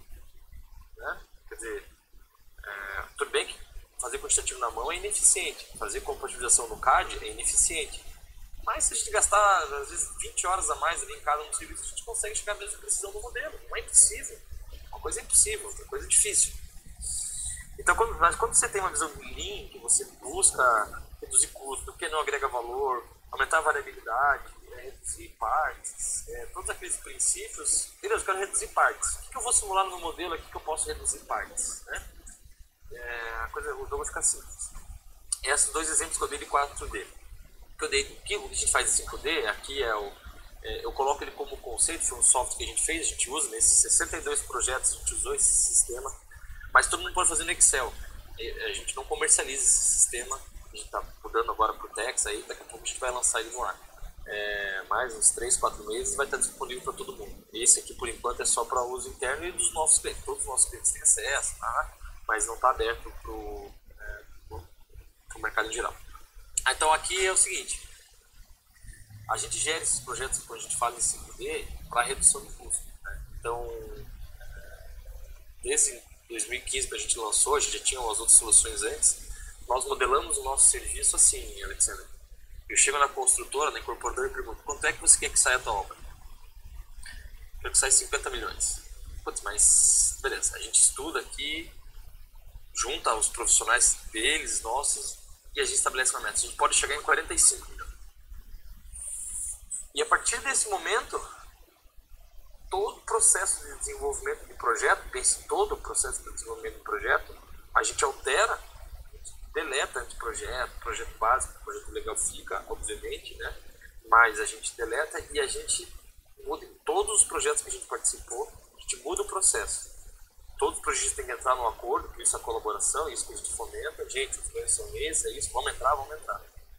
Né? Quer dizer, é, tudo bem que fazer quantitativo na mão é ineficiente, fazer compatibilização no C A D é ineficiente. Mas se a gente gastar, às vezes, vinte horas a mais ali em cada um serviço, a gente consegue chegar à mesma precisão do modelo. Não é impossível. Uma coisa é impossível, outra coisa é difícil. Então, quando, mas quando você tem uma visão de Lean, que você busca reduzir custo, porque não agrega valor, aumentar a variabilidade, é, reduzir partes, é, todos aqueles princípios, beleza, eu quero reduzir partes. O que eu vou simular no meu modelo aqui que eu posso reduzir partes? Né? É, a coisa, o jogo fica simples. Esses dois exemplos que eu dei de quatro D. Que eu dei, que o que a gente faz em cinco D, aqui é o. É, eu coloco ele como conceito, foi um software que a gente fez, a gente usa nesses sessenta e dois projetos, a gente usou esse sistema, mas todo mundo pode fazer no Excel. A gente não comercializa esse sistema, a gente está mudando agora para o Tex, aí daqui a pouco a gente vai lançar ele no ar. É, mais uns três, quatro meses vai estar disponível para todo mundo. Esse aqui, por enquanto, é só para uso interno e dos nossos clientes. Todos os nossos clientes têm acesso, tá? Mas não está aberto para o é, mercado em geral. Então aqui é o seguinte, a gente gera esses projetos, quando a gente fala em cinco D, para redução de custo. Né? Então, desde dois mil e quinze que a gente lançou, a gente já tinha umas outras soluções antes, nós modelamos o nosso serviço assim, Alexandre. Eu chego na construtora, na incorporadora e pergunto, quanto é que você quer que saia a tua obra? Eu quero que saia cinquenta milhões. Putz, mas beleza, a gente estuda aqui, junta os profissionais deles, nossos, e a gente estabelece uma meta. A gente pode chegar em quarenta e cinco milhões. E a partir desse momento, todo o processo de desenvolvimento de projeto, pense em todo o processo de desenvolvimento de projeto, a gente altera, a gente deleta anteprojeto, projeto básico, projeto legal fica, obviamente, né? Mas a gente deleta e a gente muda em todos os projetos que a gente participou, a gente muda o processo. Todos os projetos têm que entrar num acordo, por isso a colaboração, isso que a gente fomenta. Gente, os ganhos são esses, é isso, vamos entrar, vamos entrar.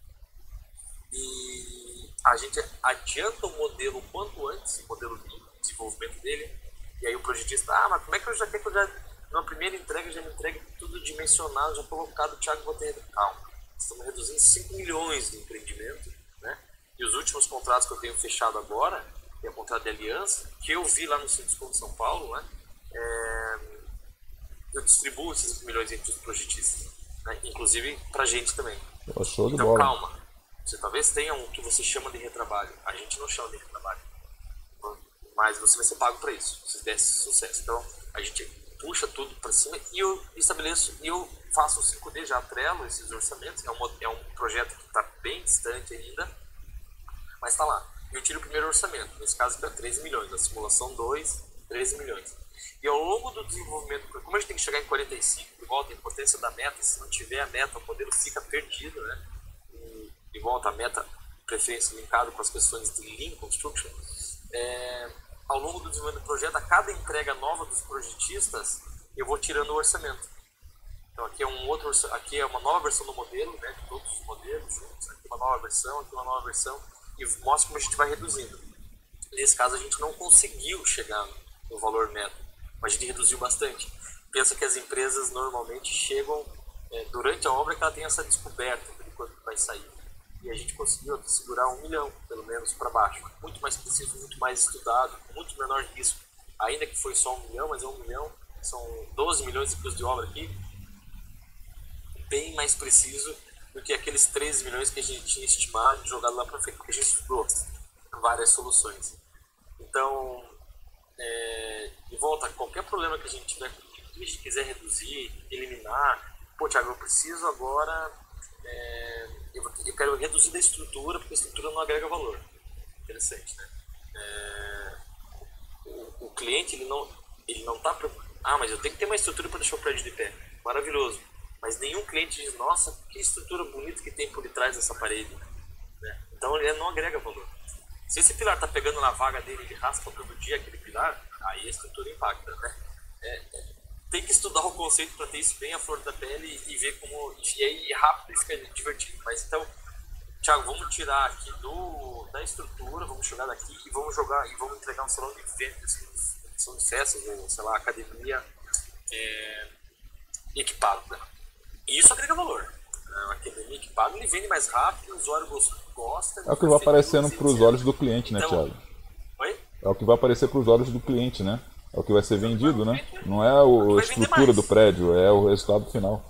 E a gente adianta o modelo o quanto antes, o modelo de desenvolvimento dele, e aí o projetista, ah, mas como é que eu já quero que eu já, na primeira entrega, já me entregue tudo dimensionado, já colocado, o Thiago, vou ter calma. Estamos reduzindo cinco milhões de empreendimento, né? E os últimos contratos que eu tenho fechado agora, que é o contrato de aliança, que eu vi lá no Centro de São Paulo, né? É, eu distribuo esses cinco milhões entre os projetistas, né? Inclusive pra gente também. Show de então bola. Calma, você talvez tenha um que você chama de retrabalho, a gente não chama de retrabalho, mas você vai ser pago para isso, se der sucesso. Então a gente puxa tudo para cima e eu estabeleço, e eu faço o cinco D, já atrelo esses orçamentos, é um, é um projeto que está bem distante ainda, mas está lá. Eu tiro o primeiro orçamento, nesse caso é treze milhões, a simulação dois, treze milhões. E ao longo do desenvolvimento, como a gente tem que chegar em quarenta e cinco, de volta a importância da meta, se não tiver a meta, o modelo fica perdido, né? E, de volta a meta, preferência linkado com as questões de Lean Construction. É, ao longo do desenvolvimento do projeto, a cada entrega nova dos projetistas, eu vou tirando o orçamento. Então aqui é, um outro, aqui é uma nova versão do modelo, né? De todos os modelos juntos, aqui uma nova versão, aqui uma nova versão, e mostra como a gente vai reduzindo. Nesse caso, a gente não conseguiu chegar no valor neto, mas a gente reduziu bastante. Pensa que as empresas normalmente chegam é, durante a obra que ela tem essa descoberta de quanto vai sair. e a gente conseguiu segurar um milhão, pelo menos, para baixo. Muito mais preciso, muito mais estudado, muito menor risco. Ainda que foi só um milhão, mas é um milhão, são doze milhões de custos de obra aqui, bem mais preciso do que aqueles treze milhões que a gente tinha estimado e jogado lá para frente, porque a gente estudou várias soluções. Então, é, de volta, qualquer problema que a gente tiver, que a gente quiser reduzir, eliminar, pô, Thiago, eu preciso agora, é, eu, eu quero reduzir da estrutura, porque a estrutura não agrega valor. Interessante, né? É, o, o cliente, ele não ele não tá preocupado. Ah, mas eu tenho que ter uma estrutura para deixar o prédio de pé. Maravilhoso. Mas nenhum cliente diz, nossa, que estrutura bonita que tem por detrás dessa parede. Né? Então ele não agrega valor. Se esse pilar tá pegando na vaga dele, ele raspa todo dia aquele pilar, aí a estrutura impacta, né? É, é, tem que estudar o conceito para ter isso bem à flor da pele e ver como... E aí rápido fica divertido. Mas então, Thiago, vamos tirar aqui do, da estrutura, vamos jogar daqui e vamos jogar e vamos entregar um salão de eventos, salão de festas, ou sei lá, academia é, equipado, né? E isso agrega valor. A academia equipada, ele vende mais rápido, o usuário gosta. É o que vai aparecendo para os olhos do cliente, né, então, Thiago? Oi? É o que vai aparecer para os olhos do cliente, né? É o que vai ser vendido, né? Não é o, a estrutura do prédio, é o resultado final.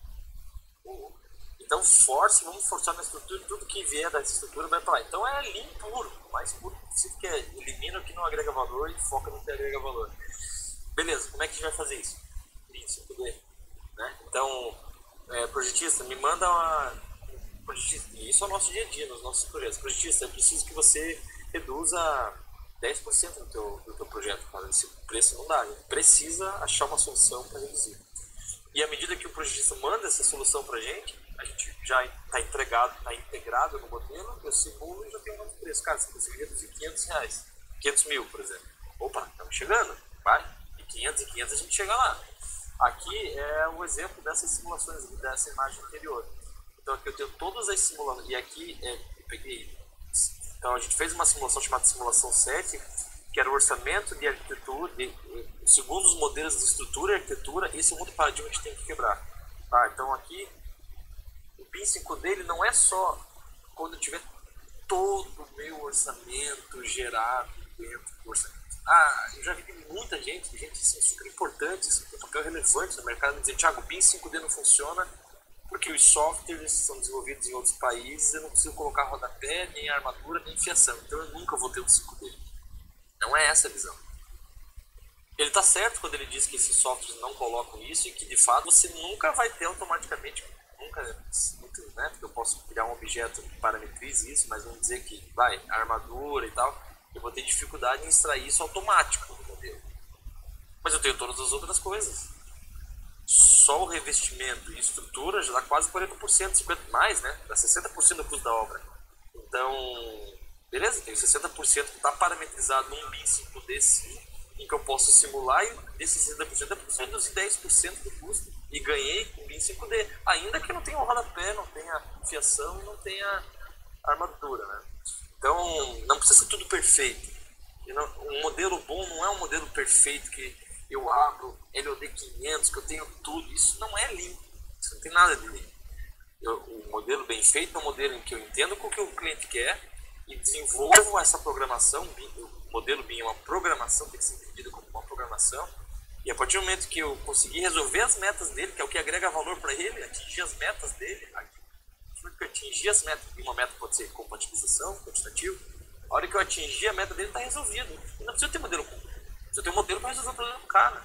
Então force, vamos forçar na estrutura, tudo que vier da estrutura vai para lá. Então é lean puro, o mais puro possível, que é elimina o que não agrega valor e foca no que agrega valor. Beleza, como é que a gente vai fazer isso? Lean cinco D, né? Então, é, projetista, me manda uma... Projetista, e isso é o nosso dia a dia, nos nossos projetos. Projetista, eu preciso que você reduza dez por cento do teu, do teu projeto, cara. Esse preço não dá, a gente precisa achar uma solução para reduzir. E à medida que o projetista manda essa solução para a gente, a gente já está entregado, está integrado no modelo, eu simulo e já tenho um novo preço. Cara, você consegue reduzir quinhentos reais, quinhentos mil, por exemplo. Opa, estamos chegando, vai, e quinhentos e quinhentos a gente chega lá. Aqui é o exemplo dessas simulações, dessa imagem anterior. Então aqui eu tenho todas as simulações, e aqui é, eu peguei, então a gente fez uma simulação chamada simulação sete, que era o orçamento de arquitetura, de, segundo os modelos de estrutura e arquitetura, esse é um outro paradigma que a gente tem que quebrar. Tá, então aqui, o B I M cinco D ele não é só quando eu tiver todo o meu orçamento gerado dentro do orçamento. Ah, eu já vi muita gente, gente assim, super importante, assim, com um papel relevante no mercado, me dizer, Thiago, o B I M cinco D não funciona porque os softwares são desenvolvidos em outros países, eu não consigo colocar rodapé, nem armadura, nem fiação, então eu nunca vou ter um cinco D. Não é essa a visão. Ele está certo quando ele diz que esses softwares não colocam isso e que de fato você nunca vai ter automaticamente, nunca, muito, né? Porque eu posso criar um objeto que parametrize isso, mas vamos dizer que vai, armadura e tal, eu vou ter dificuldade em extrair isso automático do modelo. Mas eu tenho todas as outras coisas. Só o revestimento e estrutura já dá quase quarenta por cento, cinquenta por cento mais, né? Dá sessenta por cento do custo da obra. Então, beleza, tem sessenta por cento que está parametrizado num B I M cinco D sim, em que eu posso simular e desses sessenta por cento eu posso reduzir dez por cento do custo e ganhei com o B I M cinco D, ainda que não tenha o rodapé, não tenha fiação e não tenha armadura, né? Então, não precisa ser tudo perfeito. Um modelo bom não é um modelo perfeito que eu abro L O D quinhentos, que eu tenho tudo. Isso não é lean, isso não tem nada de lean. Eu, o modelo bem feito é um modelo em que eu entendo o que o cliente quer e desenvolvo essa programação. O modelo B I M é uma programação, tem que ser entendido como uma programação, e a partir do momento que eu conseguir resolver as metas dele, que é o que agrega valor para ele, atingir as metas dele, que eu atingir as metas, e uma meta pode ser compatibilização, quantitativo, a hora que eu atingir a meta dele está resolvido. E não precisa ter modelo completo, precisa ter um modelo para resolver o problema do cara.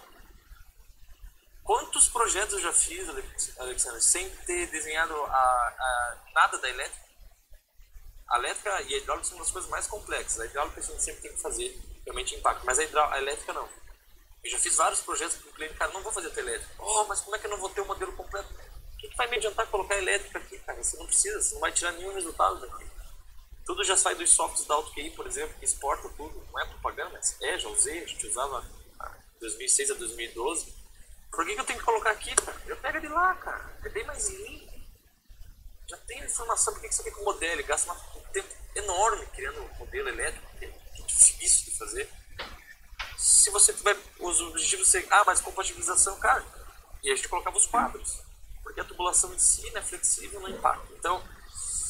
Quantos projetos eu já fiz, Alexandre, sem ter desenhado a, a, nada da elétrica? A elétrica e a hidráulica são uma das coisas mais complexas. A hidráulica a gente sempre tem que fazer, realmente impacto, mas a, hidrá- a elétrica não. Eu já fiz vários projetos com o cliente, cara, não vou fazer a tua elétrica. Oh, mas como é que eu não vou ter o modelo completo? O que, que vai me adiantar colocar a elétrica aqui, cara? Você não precisa, você não vai tirar nenhum resultado daqui. Tudo já sai dos softwares da AutoQI, por exemplo, que exporta tudo. Não é propaganda, mas é, já usei, a gente usava de dois mil e seis a dois mil e doze. Por que, que eu tenho que colocar aqui, cara? Eu pego de lá, cara. É bem mais lean. Já tem a informação, por que, que você quer com o modelo? Ele gasta um tempo enorme criando um modelo elétrico, que é difícil de fazer. Se você tiver os objetivos, você... ah, mas compatibilização, cara. E a gente colocava os quadros. Porque a tubulação em si, né, flexível, não impacta. Então,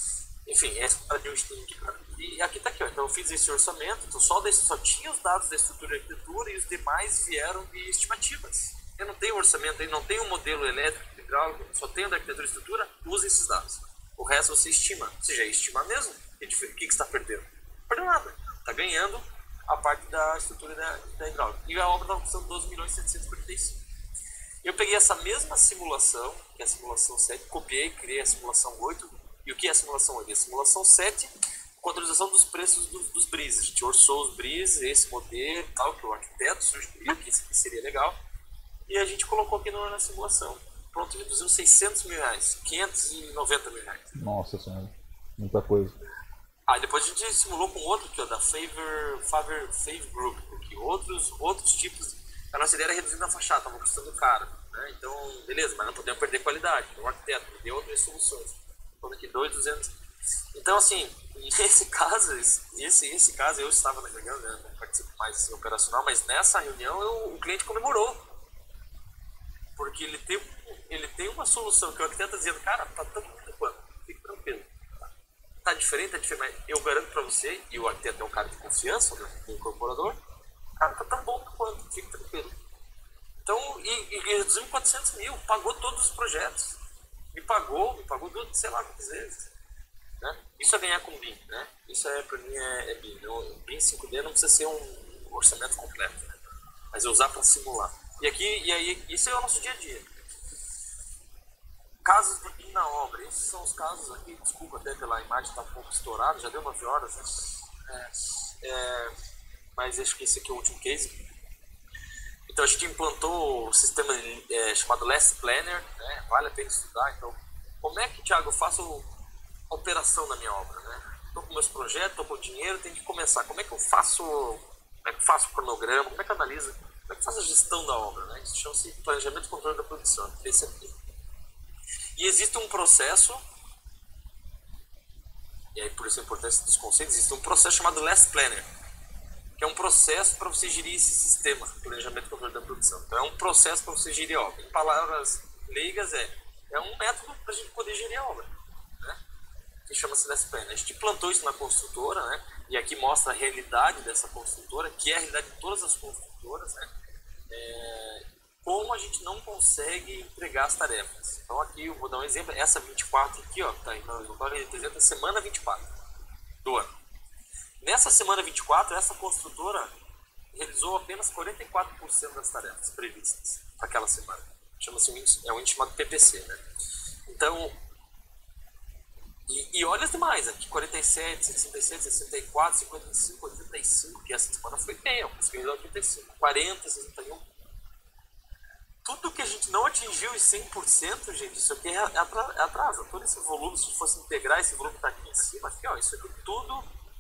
Enfim, esse paradigma a gente tem que... E aqui está aqui, ó. Então eu fiz esse orçamento, então só, desse, só tinha os dados da estrutura e arquitetura e os demais vieram de estimativas. Eu não tenho orçamento, eu não tenho um modelo elétrico, hidráulico, só tenho da arquitetura e estrutura, usa esses dados. O resto você estima. Você já estima mesmo. O que, que você está perdendo? Não perdeu nada. Está ganhando a parte da estrutura e da, da hidráulica. E a obra estava custando doze milhões setecentos e quarenta e cinco. Eu peguei essa mesma simulação, que é a simulação sete, copiei, criei a simulação oito. E o que é a simulação oito? A simulação sete, com a atualização dos preços dos, dos brizes. A gente orçou os brizes, esse modelo tal, que o arquiteto sugeriu, que isso aqui seria legal. E a gente colocou aqui na simulação. Pronto, reduzimos seiscentos mil reais, quinhentos e noventa mil reais. Nossa senhora, muita coisa. Aí depois a gente simulou com outro aqui, ó, da Favor, Favor, Favor Group, porque outros, outros tipos. A nossa ideia era reduzir na fachada, estava custando caro. Né? Então, beleza, mas não podemos perder qualidade. O arquiteto me deu outras soluções. Então, aqui, dois mil e duzentos. Então, assim, nesse caso, esse, esse caso, eu estava na reunião, né, não participo mais assim, operacional, mas nessa reunião eu, o cliente comemorou. Porque ele tem, ele tem uma solução que o arquiteto está dizendo, cara, tá tanto quanto, fique tranquilo. Tá diferente, tá diferente, mas eu garanto para você, e o arquiteto é um cara de confiança, né, do incorporador, cara, tá tão bom quanto, fique tranquilo. Então, e, e reduziu quatrocentos mil, pagou todos os projetos. Me pagou, me pagou duas, sei lá quantas vezes. Né? Isso é ganhar com B I M, né? Isso é, para mim é, é B I M. Não, B I M cinco D não precisa ser um orçamento completo, né? Mas é usar para simular. E aqui, e aí, isso é o nosso dia a dia. Casos de B I M na obra. Esses são os casos aqui, desculpa até pela imagem estar tá um pouco estourada, já deu nove horas, né? É, é, mas acho que esse aqui é o último case. Então a gente implantou o sistema é, chamado Last Planner, né? Vale a pena estudar. Então, como é que, Thiago, eu faço a operação da minha obra, né? Estou com meus projetos, estou com dinheiro, tenho que começar. Como é que eu faço, como é que eu faço o cronograma, como é que eu analiso, como é que eu faço a gestão da obra, né? Isso chama-se planejamento e controle da produção. Esse aqui. E existe um processo, e aí por isso a importância dos conceitos, existe um processo chamado Last Planner, que é um processo para você gerir esse sistema, planejamento e controle da produção. Então é um processo para você gerir a obra. Em palavras leigas, é, é um método para a gente poder gerir a obra, né? Que chama-se Last Planner. A gente implantou isso na construtora, né? E aqui mostra a realidade dessa construtora, que é a realidade de todas as construtoras, né? É, como a gente não consegue entregar as tarefas. Então aqui eu vou dar um exemplo, essa vinte e quatro aqui, ó, tá aí na horizontal, representa a semana vinte e quatro do ano. Nessa semana vinte e quatro, essa construtora realizou apenas quarenta e quatro por cento das tarefas previstas para aquela semana. Chama-se um índice, é um índice chamado P P C, né? Então, e, e olha as demais, aqui quarenta e sete, sessenta e sete, sessenta e quatro, cinquenta e cinco, oitenta e cinco, que essa semana foi bem, eu consegui oitenta e cinco, quarenta, sessenta e um. Tudo que a gente não atingiu os cem por cento, gente, isso aqui é atrasa. Todo esse volume, se fosse integrar esse volume que está aqui em cima, aqui, ó, isso aqui tudo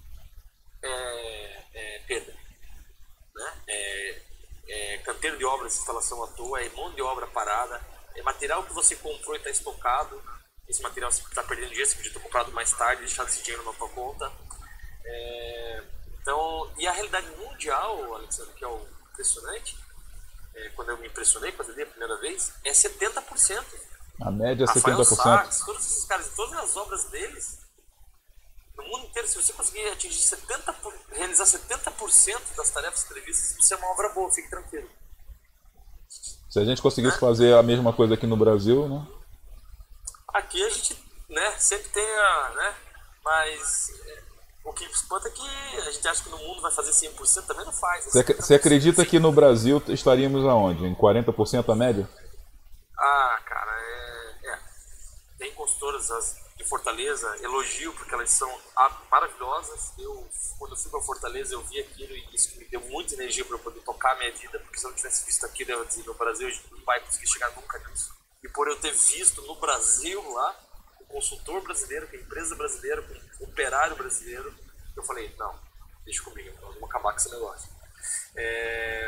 é, é perda. Né? É, é canteiro de obras, instalação à toa, é mão de obra parada, é material que você comprou e está estocado. Esse material você está perdendo dinheiro, você podia ter comprado mais tarde e deixado esse dinheiro na tua conta. É, então, e a realidade mundial, Alexandre, que é o impressionante, é, quando eu me impressionei, quando eu li a primeira vez, é setenta por cento. A média é Rafael setenta por cento. Sachs, todos esses caras, todas as obras deles, no mundo inteiro, se você conseguir atingir setenta por cento, realizar setenta por cento das tarefas previstas, isso é uma obra boa, fique tranquilo. Se a gente conseguisse né? fazer a mesma coisa aqui no Brasil, né? Aqui a gente, né, sempre tem a, né, mas é, o que espanta é que a gente acha que no mundo vai fazer cem por cento, também não faz. Você, você acredita que no Brasil estaríamos aonde? Em quarenta por cento a média? Ah, cara, é, é. Tem consultoras as, de Fortaleza, elogio porque elas são maravilhosas. Eu, quando eu fui para Fortaleza, eu vi aquilo e isso me deu muita energia para eu poder tocar a minha vida, porque se eu não tivesse visto aquilo, eu ia dizer, no Brasil, a gente não vai conseguir chegar nunca nisso. E por eu ter visto no Brasil lá, o consultor brasileiro, com a empresa brasileira, com o operário brasileiro, eu falei, não, deixa comigo, nós vamos acabar com esse negócio. É...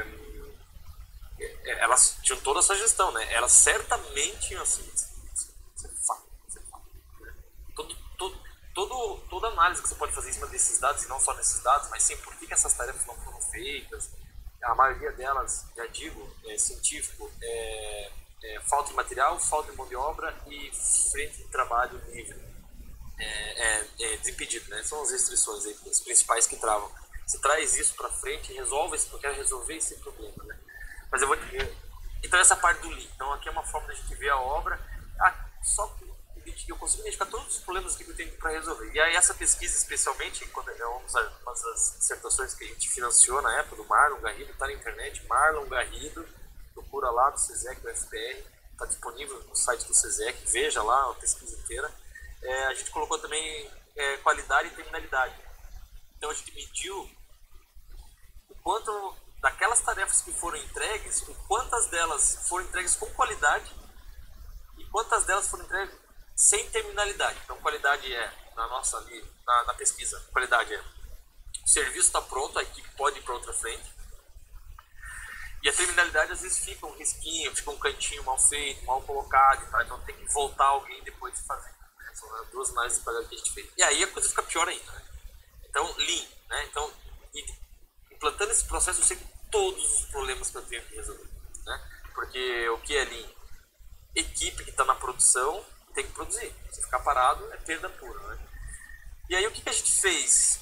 Elas tinham toda essa gestão, né? Elas certamente tinham assim, você fala, você fala, né? todo, todo, todo, toda análise que você pode fazer em cima desses dados, e não só nesses dados, mas sim por que, que essas tarefas não foram feitas, a maioria delas, já digo, é científico, é... É, falta de material, falta de mão de obra e frente de trabalho livre. é, é, é desimpedido, né? São as restrições aí, as principais que travam. Você traz isso para frente e resolve isso, porque eu quero resolver esse problema, né? Mas eu vou te... Então essa parte do Lean. Então aqui é uma forma de a gente ver a obra, ah, só que eu consigo identificar todos os problemas que eu tenho para resolver. E aí essa pesquisa, especialmente, quando é uma das dissertações que a gente financiou na época, do Marlon Garrido, está na internet, Marlon Garrido, procura lá do SESEC, do F P R, está disponível no site do SESEC, veja lá a pesquisa inteira. É, a gente colocou também é, qualidade e terminalidade. Então a gente mediu o quanto daquelas tarefas que foram entregues, o quantas delas foram entregues com qualidade e quantas delas foram entregues sem terminalidade. Então qualidade é, na nossa ali, na, na pesquisa, qualidade é o serviço está pronto, a equipe pode ir para outra frente. E a terminalidade às vezes fica um risquinho, fica um cantinho mal feito, mal colocado, tá? Então tem que voltar alguém depois de fazer. Né? São as duas análises de qualidade que a gente fez. E aí a coisa fica pior ainda. Né? Então, Lean, né? Então, implantando esse processo, eu sei todos os problemas que eu tenho que resolver. Né? Porque o que é Lean? Equipe que está na produção tem que produzir. Se ficar parado, é perda pura. Né? E aí o que, que a gente fez?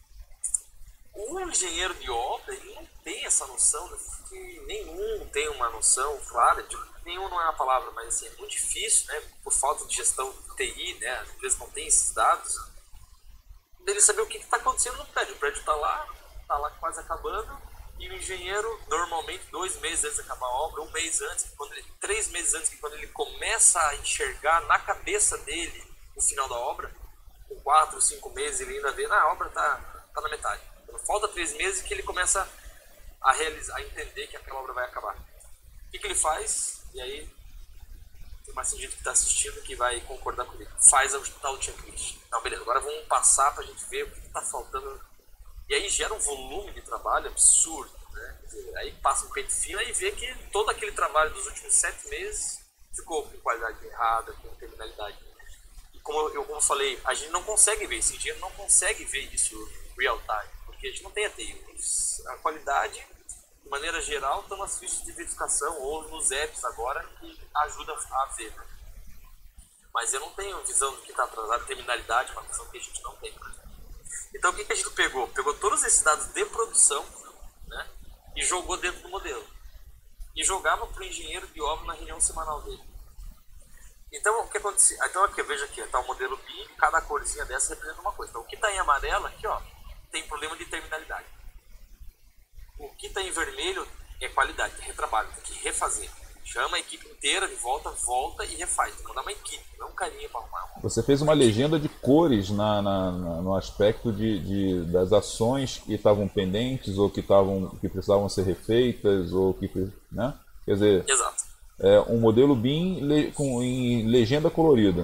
O engenheiro de obra, ele não tem essa noção, que nenhum tem uma noção clara, de, nenhum não é uma palavra, mas assim, é muito difícil, né, por falta de gestão de T I, né, as empresas não têm esses dados, dele saber o que está acontecendo no prédio. O prédio está lá, está lá quase acabando, e o engenheiro, normalmente, dois meses antes de acabar a obra, um mês antes, quando ele, três meses antes, que quando ele começa a enxergar na cabeça dele o final da obra, com quatro, cinco meses, ele ainda vê, ah, a obra está tá na metade. Quando falta três meses que ele começa a realizar, a entender que aquela obra vai acabar. O que, que ele faz? E aí, tem mais gente que está assistindo que vai concordar comigo. Faz o tal checklist. Não, beleza, agora vamos passar para a gente ver o que está faltando. E aí gera um volume de trabalho absurdo. Né? Aí passa um peito fino e vê que todo aquele trabalho dos últimos sete meses ficou com qualidade errada, com terminalidade. E como eu como falei, a gente não consegue ver, esse engenheiro não consegue ver isso real time. Porque a gente não tem a T I. A qualidade, de maneira geral, estão nas fichas de verificação ou nos apps agora que ajuda a ver. Né? Mas eu não tenho visão do que está atrasado, terminalidade, uma visão que a gente não tem. Então o que, que a gente pegou? Pegou todos esses dados de produção, né, e jogou dentro do modelo. E jogava para o engenheiro de obra na reunião semanal dele. Então o que aconteceu? Então aqui, veja aqui, está o modelo B I M, cada corzinha dessa representa uma coisa. Então o que está em amarelo aqui, ó, tem problema de terminalidade. O que está em vermelho é qualidade, é retrabalho, tem que refazer. Chama a equipe inteira de volta, volta e refaz. Tem que mandar uma equipe, não um carinha para arrumar. Você fez uma legenda de cores na, na, na, no aspecto de, de, das ações que estavam pendentes ou que, tavam, que precisavam ser refeitas, ou que, né? Quer dizer, exato. É um modelo B I M le, com, em legenda colorida.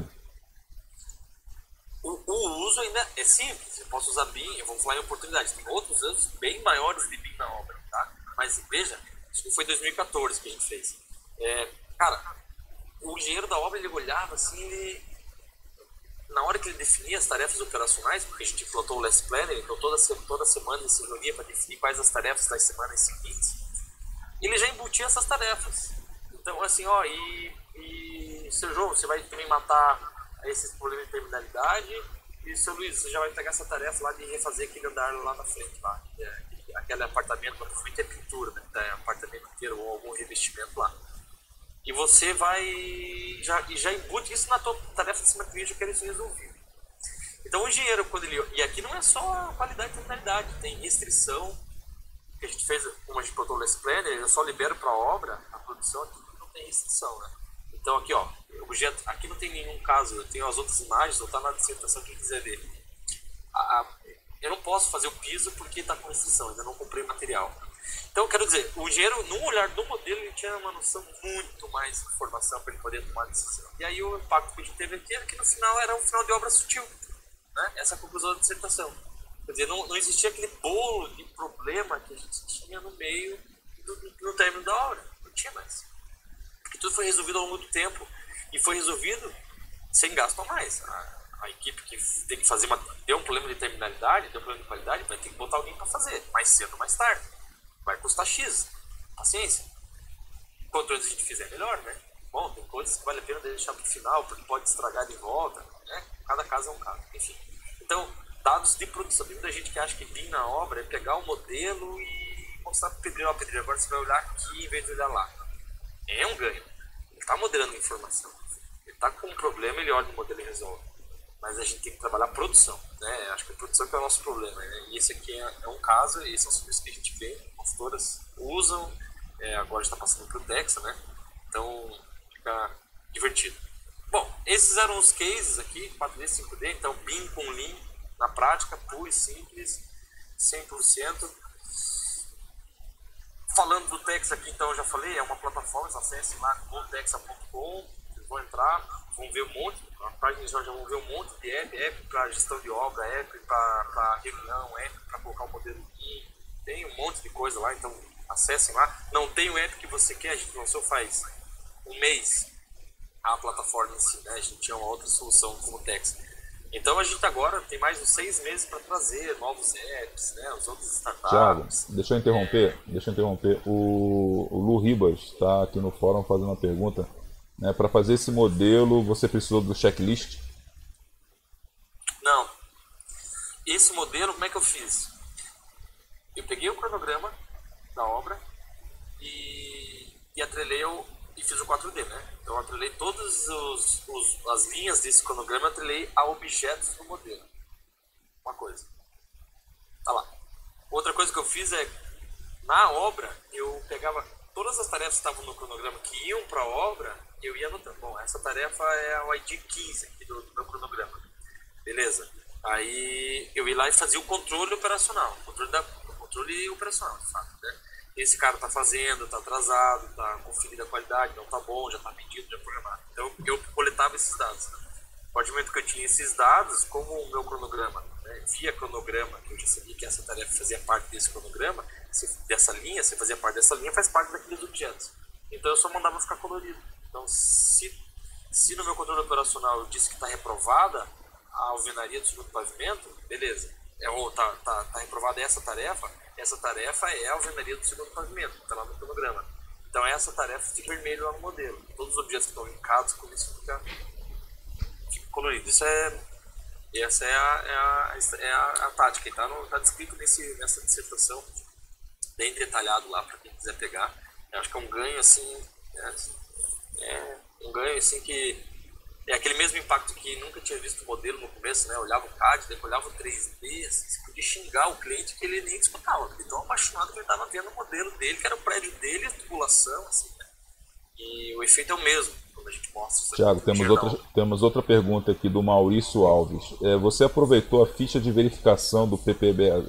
O, o uso ainda é simples. Eu posso usar B I M, eu vou falar em oportunidades. Tem outros usos bem maiores de B I M na obra, tá? Mas veja, isso foi em dois mil e quatorze que a gente fez. É, cara, o engenheiro da obra, ele olhava assim, ele, na hora que ele definia as tarefas operacionais, porque a gente implantou o Last Planner, então toda, toda semana ele se reunia para definir quais as tarefas das semanas seguintes, ele já embutia essas tarefas. Então, assim, ó, e, e seu João, você vai também matar esses problemas de terminalidade, e seu Luiz, você já vai pegar essa tarefa lá de refazer aquele andar lá na frente, lá, é, aquele apartamento, provavelmente é pintura, né, é apartamento inteiro ou algum revestimento lá. E você vai, já, e já embute isso na tua tarefa de cima que já quer isso resolvido. Então o engenheiro, quando ele, e aqui não é só qualidade e terminalidade, tem restrição, que a gente fez, como a gente botou o Last Planner, eu só libero para a obra, a produção aqui não tem restrição, né? Então aqui, ó, objeto, aqui não tem nenhum caso, eu tenho as outras imagens, ou tá na dissertação quem quiser ver. A, a, eu não posso fazer o piso porque está com restrição, ainda não comprei o material. Então, quero dizer, o engenheiro, no olhar do modelo, ele tinha uma noção muito mais de informação para ele poder tomar a decisão. E aí o impacto que a gente teve aqui era que no final era um final de obra sutil, né? Essa é a conclusão da dissertação. Quer dizer, não, não existia aquele bolo de problema que a gente tinha no meio, do, no término da obra. Não tinha mais. Porque tudo foi resolvido ao longo do tempo. E foi resolvido sem gasto a mais. A, a equipe que tem que fazer uma... Deu um problema de terminalidade, deu um problema de qualidade, vai ter que botar alguém para fazer, mais cedo ou mais tarde. Vai custar X. Paciência. Quanto antes a gente fizer, melhor, né? Bom, tem coisas que vale a pena deixar para o final, porque pode estragar de volta. né? Cada caso é um caso, enfim. Então, dados de produção. Tem muita gente que acha que B I M na obra é pegar o modelo e mostrar para o pedreiro, ó, pedreiro, agora você vai olhar aqui em vez de olhar lá. É um ganho. Ele está modelando informação. Ele está com um problema, ele olha no modelo e resolve. Mas a gente tem que trabalhar a produção, né? Acho que a produção que é o nosso problema, né? E esse aqui é, é um caso, e esses são os serviços que a gente vê, consultoras usam, é, agora está passando para o Texa, né? Então, fica divertido. Bom, esses eram os cases aqui, quatro D, cinco D, então B I M com Lean, na prática, puro e simples, cem por cento. Falando do Texa aqui, então, eu já falei, é uma plataforma, acessem lá, texa ponto com, vocês vão entrar, vão ver um monte, na página já vão ver um monte de app, app para gestão de obra, app para reunião, app para colocar o modelo aqui, tem um monte de coisa lá, então acessem lá. Não tem o app que você quer, a gente lançou faz um mês a plataforma em si, né? A gente tinha uma outra solução como o Texa. Então a gente agora tem mais uns seis meses para trazer novos apps, né? Os outros startups. Thiago, deixa eu interromper, é... deixa eu interromper. O, o Lu Ribas está aqui no fórum fazendo uma pergunta. Né? Para fazer esse modelo, você precisou do checklist? Não. Esse modelo, como é que eu fiz? Eu peguei o cronograma da obra e, e atrelei o, e fiz o quatro D, né? Então eu atrelei todas os, os, as linhas desse cronograma, eu atrelei a objetos do modelo. Uma coisa. Tá lá. Outra coisa que eu fiz é, na obra, eu pegava todas as tarefas que estavam no cronograma que iam para a obra, eu ia anotando. Bom, essa tarefa é o I D quinze aqui do, do meu cronograma. Beleza. Aí eu ia lá e fazia o controle operacional. O controle, da, o controle operacional, de fato, né? Esse cara está fazendo, está atrasado, está conferindo a qualidade, não está bom, já está medido, já programado. Então eu coletava esses dados. A partir do momento que eu tinha esses dados, como o meu cronograma, né, via cronograma, que eu já sabia que essa tarefa fazia parte desse cronograma, dessa linha, se fazia parte dessa linha, faz parte daqueles objetos. Então eu só mandava ficar colorido. Então se, se no meu controle operacional eu disse que está reprovada a alvenaria do segundo pavimento, beleza. É, ou está tá, tá reprovada essa tarefa, essa tarefa é a alvenaria do segundo pavimento, está lá no cronograma. Então essa tarefa fica vermelho lá no modelo. Todos os objetos que estão linkados com isso fica, fica colorido. Isso é, essa é a, é a, é a, a tática. Está tá descrito nesse, nessa dissertação, bem detalhado lá para quem quiser pegar. Eu acho que é um ganho assim, é, é um ganho assim que é aquele mesmo impacto que nunca tinha visto o modelo no começo, né? Olhava o C A D, depois olhava o três D, assim, você podia xingar o cliente que ele nem disputava, ele tão apaixonado que ele estava vendo o modelo dele, que era o prédio dele, a tubulação, assim, né? E o efeito é o mesmo quando a gente mostra. Tiago, temos outra, temos outra pergunta aqui do Maurício Alves. É, você aproveitou a ficha de verificação do P P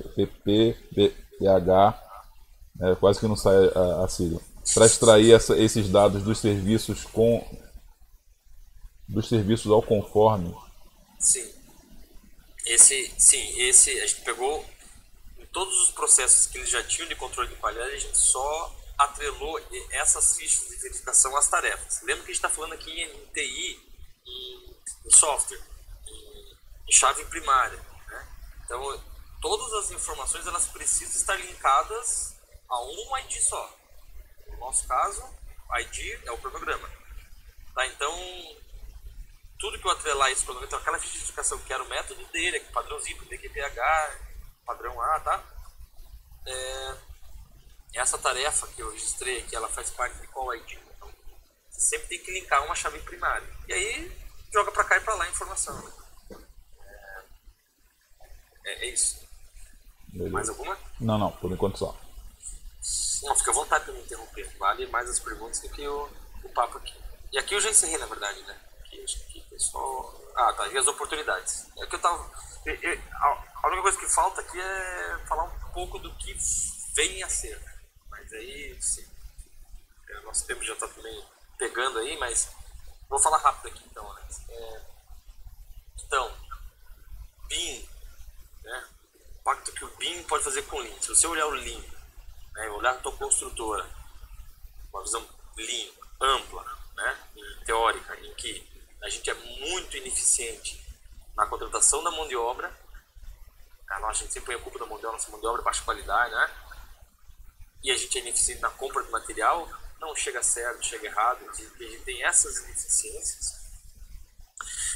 B H, é, quase que não sai a, a sigla, para extrair essa, esses dados dos serviços com dos serviços ao conforme? Sim. Esse, sim, esse a gente pegou em todos os processos que eles já tinham de controle de qualidade, a gente só atrelou essas fichas de verificação às tarefas. Lembra que a gente está falando aqui em T I, em, em software, em, em chave primária, né? Então, todas as informações elas precisam estar linkadas a um I D só. No nosso caso, I D é o cronograma. Tá? Então, tudo que eu atrelar esse cronograma, então aquela ficha de verificação que era o método dele, o padrãozinho, D Q P H, padrão A, tá? É, essa tarefa que eu registrei aqui, ela faz parte de qual I D? Então, você sempre tem que linkar uma chave primária. E aí, joga pra cá e pra lá a informação. Né? É, é, é isso. Beleza. Mais alguma? Não, não, por enquanto só. Não, fica à vontade para me interromper. Vale mais as perguntas do que o, o papo aqui. E aqui eu já encerrei, na verdade, né? Aqui, acho que aqui, pessoal... Ah, tá. E as oportunidades. É que eu tava... Eu, eu, a única coisa que falta aqui é falar um pouco do que vem a ser. Mas aí, sim. É, nosso tempo já está também pegando aí, mas... Vou falar rápido aqui, então, Alex. É, então, B I M, né? O impacto que o B I M pode fazer com o Lean. Se você olhar o Lean, né, olhar a tua construtora, uma visão Lean, ampla, né, e teórica, em que a gente é muito ineficiente na contratação da mão de obra, a, nossa, a gente sempre põe a culpa da mão de obra, nossa mão de obra é baixa qualidade, né, e a gente é ineficiente na compra de material, não chega certo, chega errado, a gente tem essas ineficiências.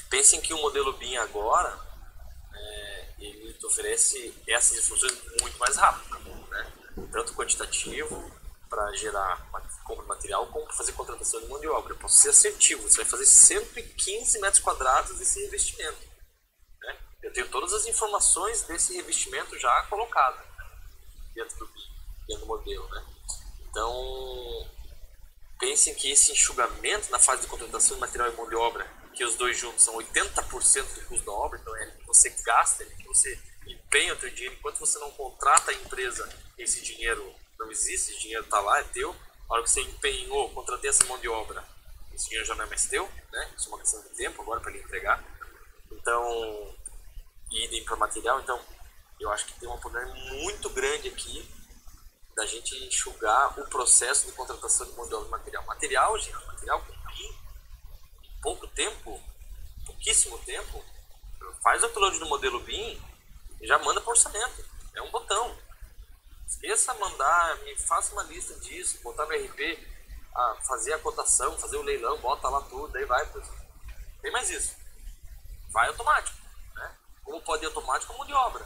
Pensem que o modelo B I M agora, é, ele te oferece essas informações muito mais rápido, né? Tanto quantitativo, para gerar compra de material, como para fazer contratação de mão de obra. Eu posso ser assertivo, você vai fazer cento e quinze metros quadrados desse revestimento, né? Eu tenho todas as informações desse revestimento já colocado, né, dentro do B I M, dentro do modelo, né? Então, pensem que esse enxugamento na fase de contratação de material e mão de obra, que os dois juntos são oitenta por cento do custo da obra, então é que você gasta, é que você empenha o seu dinheiro, enquanto você não contrata a empresa, esse dinheiro não existe, esse dinheiro está lá, é teu. A hora que você empenhou, contratei essa mão de obra, esse dinheiro já não é mais teu, né? Isso é uma questão de tempo agora para ele entregar. Então, idem para material. Então, eu acho que tem uma oportunidade muito grande aqui da gente enxugar o processo de contratação de mão de obra e material. Material, gente, material com B I M, em pouco tempo, pouquíssimo tempo, faz o upload do modelo B I M e já manda para orçamento. É um botão. Esqueça mandar, me faça uma lista disso, botar no R P, ah, fazer a cotação, fazer o leilão, bota lá tudo, daí vai. Tem mais isso. Vai automático, né? Como pode ir automático, mão de obra.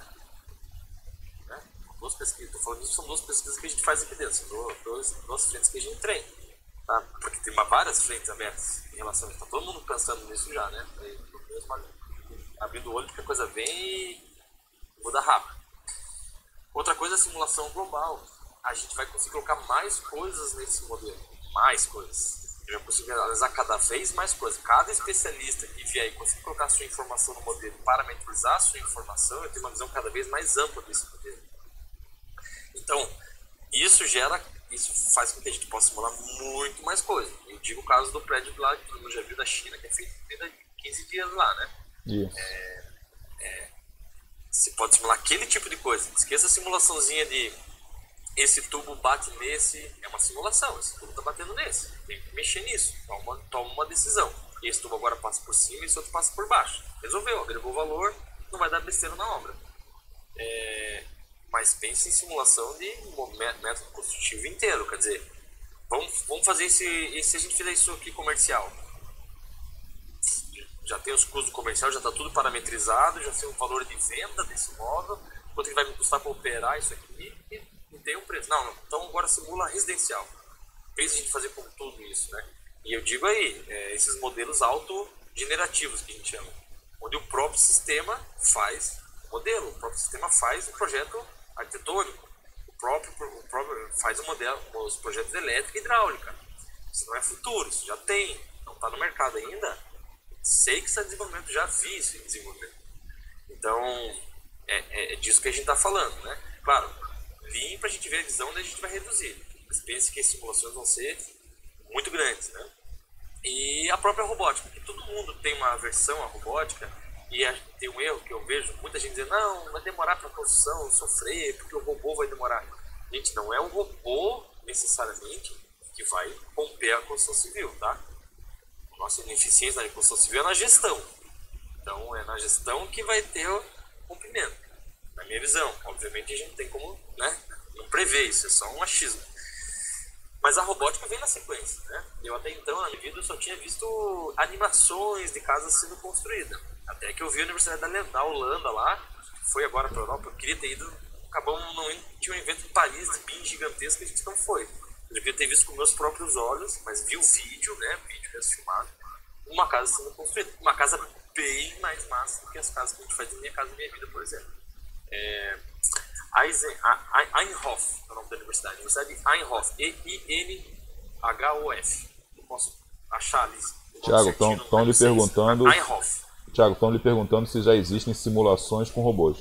Né? Duas pesquisas, tô falando isso, são duas pesquisas que a gente faz aqui dentro, são duas, duas frentes que a gente treina. Tá? Porque tem várias frentes abertas em relação a isso. Tá todo mundo pensando nisso já, né? Aí, abrindo o olho porque a coisa vem e muda rápido. Outra coisa é a simulação global. A gente vai conseguir colocar mais coisas nesse modelo. Mais coisas. Eu já consigo analisar cada vez mais coisas. Cada especialista que vier e conseguir colocar a sua informação no modelo, parametrizar a sua informação, eu tenho uma visão cada vez mais ampla desse modelo. Então, isso gera, isso faz com que a gente possa simular muito mais coisas. Eu digo o caso do prédio lá, que todo mundo já viu, da China, que é feito em quinze dias lá, né? Isso. É, é, você pode simular aquele tipo de coisa. Esqueça a simulaçãozinha de esse tubo bate nesse, é uma simulação, esse tubo está batendo nesse, tem que mexer nisso, toma, toma uma decisão. Esse tubo agora passa por cima e esse outro passa por baixo. Resolveu, agregou valor, não vai dar besteira na obra. É, mas pense em simulação de método construtivo inteiro, quer dizer, vamos, vamos fazer esse, e se a gente fizer isso aqui comercial? Já tem os custos do comercial, já está tudo parametrizado, já tem o valor de venda desse móvel, quanto que vai me custar para operar isso aqui e, e tem um preço. Não, não, então agora simula residencial. Pensa a gente fazer com tudo isso, né? E eu digo aí, é, esses modelos autogenerativos que a gente chama, onde o próprio sistema faz o modelo, o próprio sistema faz o projeto arquitetônico, o próprio, o próprio faz o modelo, os projetos de elétrica e hidráulica. Isso não é futuro, isso já tem, não está no mercado ainda. Sei que está em desenvolvimento, já vi isso em desenvolvimento. Então, é, é, é disso que a gente está falando, né? Claro, vim para a gente ver a visão onde a gente vai reduzir. Mas pense que as simulações vão ser muito grandes, né? E a própria robótica, que todo mundo tem uma aversão à robótica, e tem um erro que eu vejo, muita gente dizendo, não, vai demorar para a construção, sofrer, porque o robô vai demorar. Gente, não é o robô, necessariamente, que vai romper a construção civil, tá? Nossa ineficiência na construção civil é na gestão. Então, é na gestão que vai ter o cumprimento. Na minha visão, obviamente a gente não tem como, né, não prever isso, é só um achismo. Mas a robótica vem na sequência, né? Eu até então, na minha vida, eu só tinha visto animações de casas sendo construídas. Até que eu vi a Universidade da Holanda lá, foi agora para a Europa, eu queria ter ido, acabamos não indo, tinha um evento em Paris, de B I M gigantesco, que a gente não foi. Eu queria ter visto com meus próprios olhos, mas vi o vídeo, né, vídeo mesmo filmado, uma casa sendo construída. Uma casa bem mais massa do que as casas que a gente faz em Minha Casa Minha Vida, por exemplo. É, Eisen, Eindhoven é o nome da universidade, Universidade de Eindhoven, E I N H O F. Eu posso achar ali. Tiago, estão lhe perguntando. Eindhoven. Tiago, estão lhe perguntando se já existem simulações com robôs.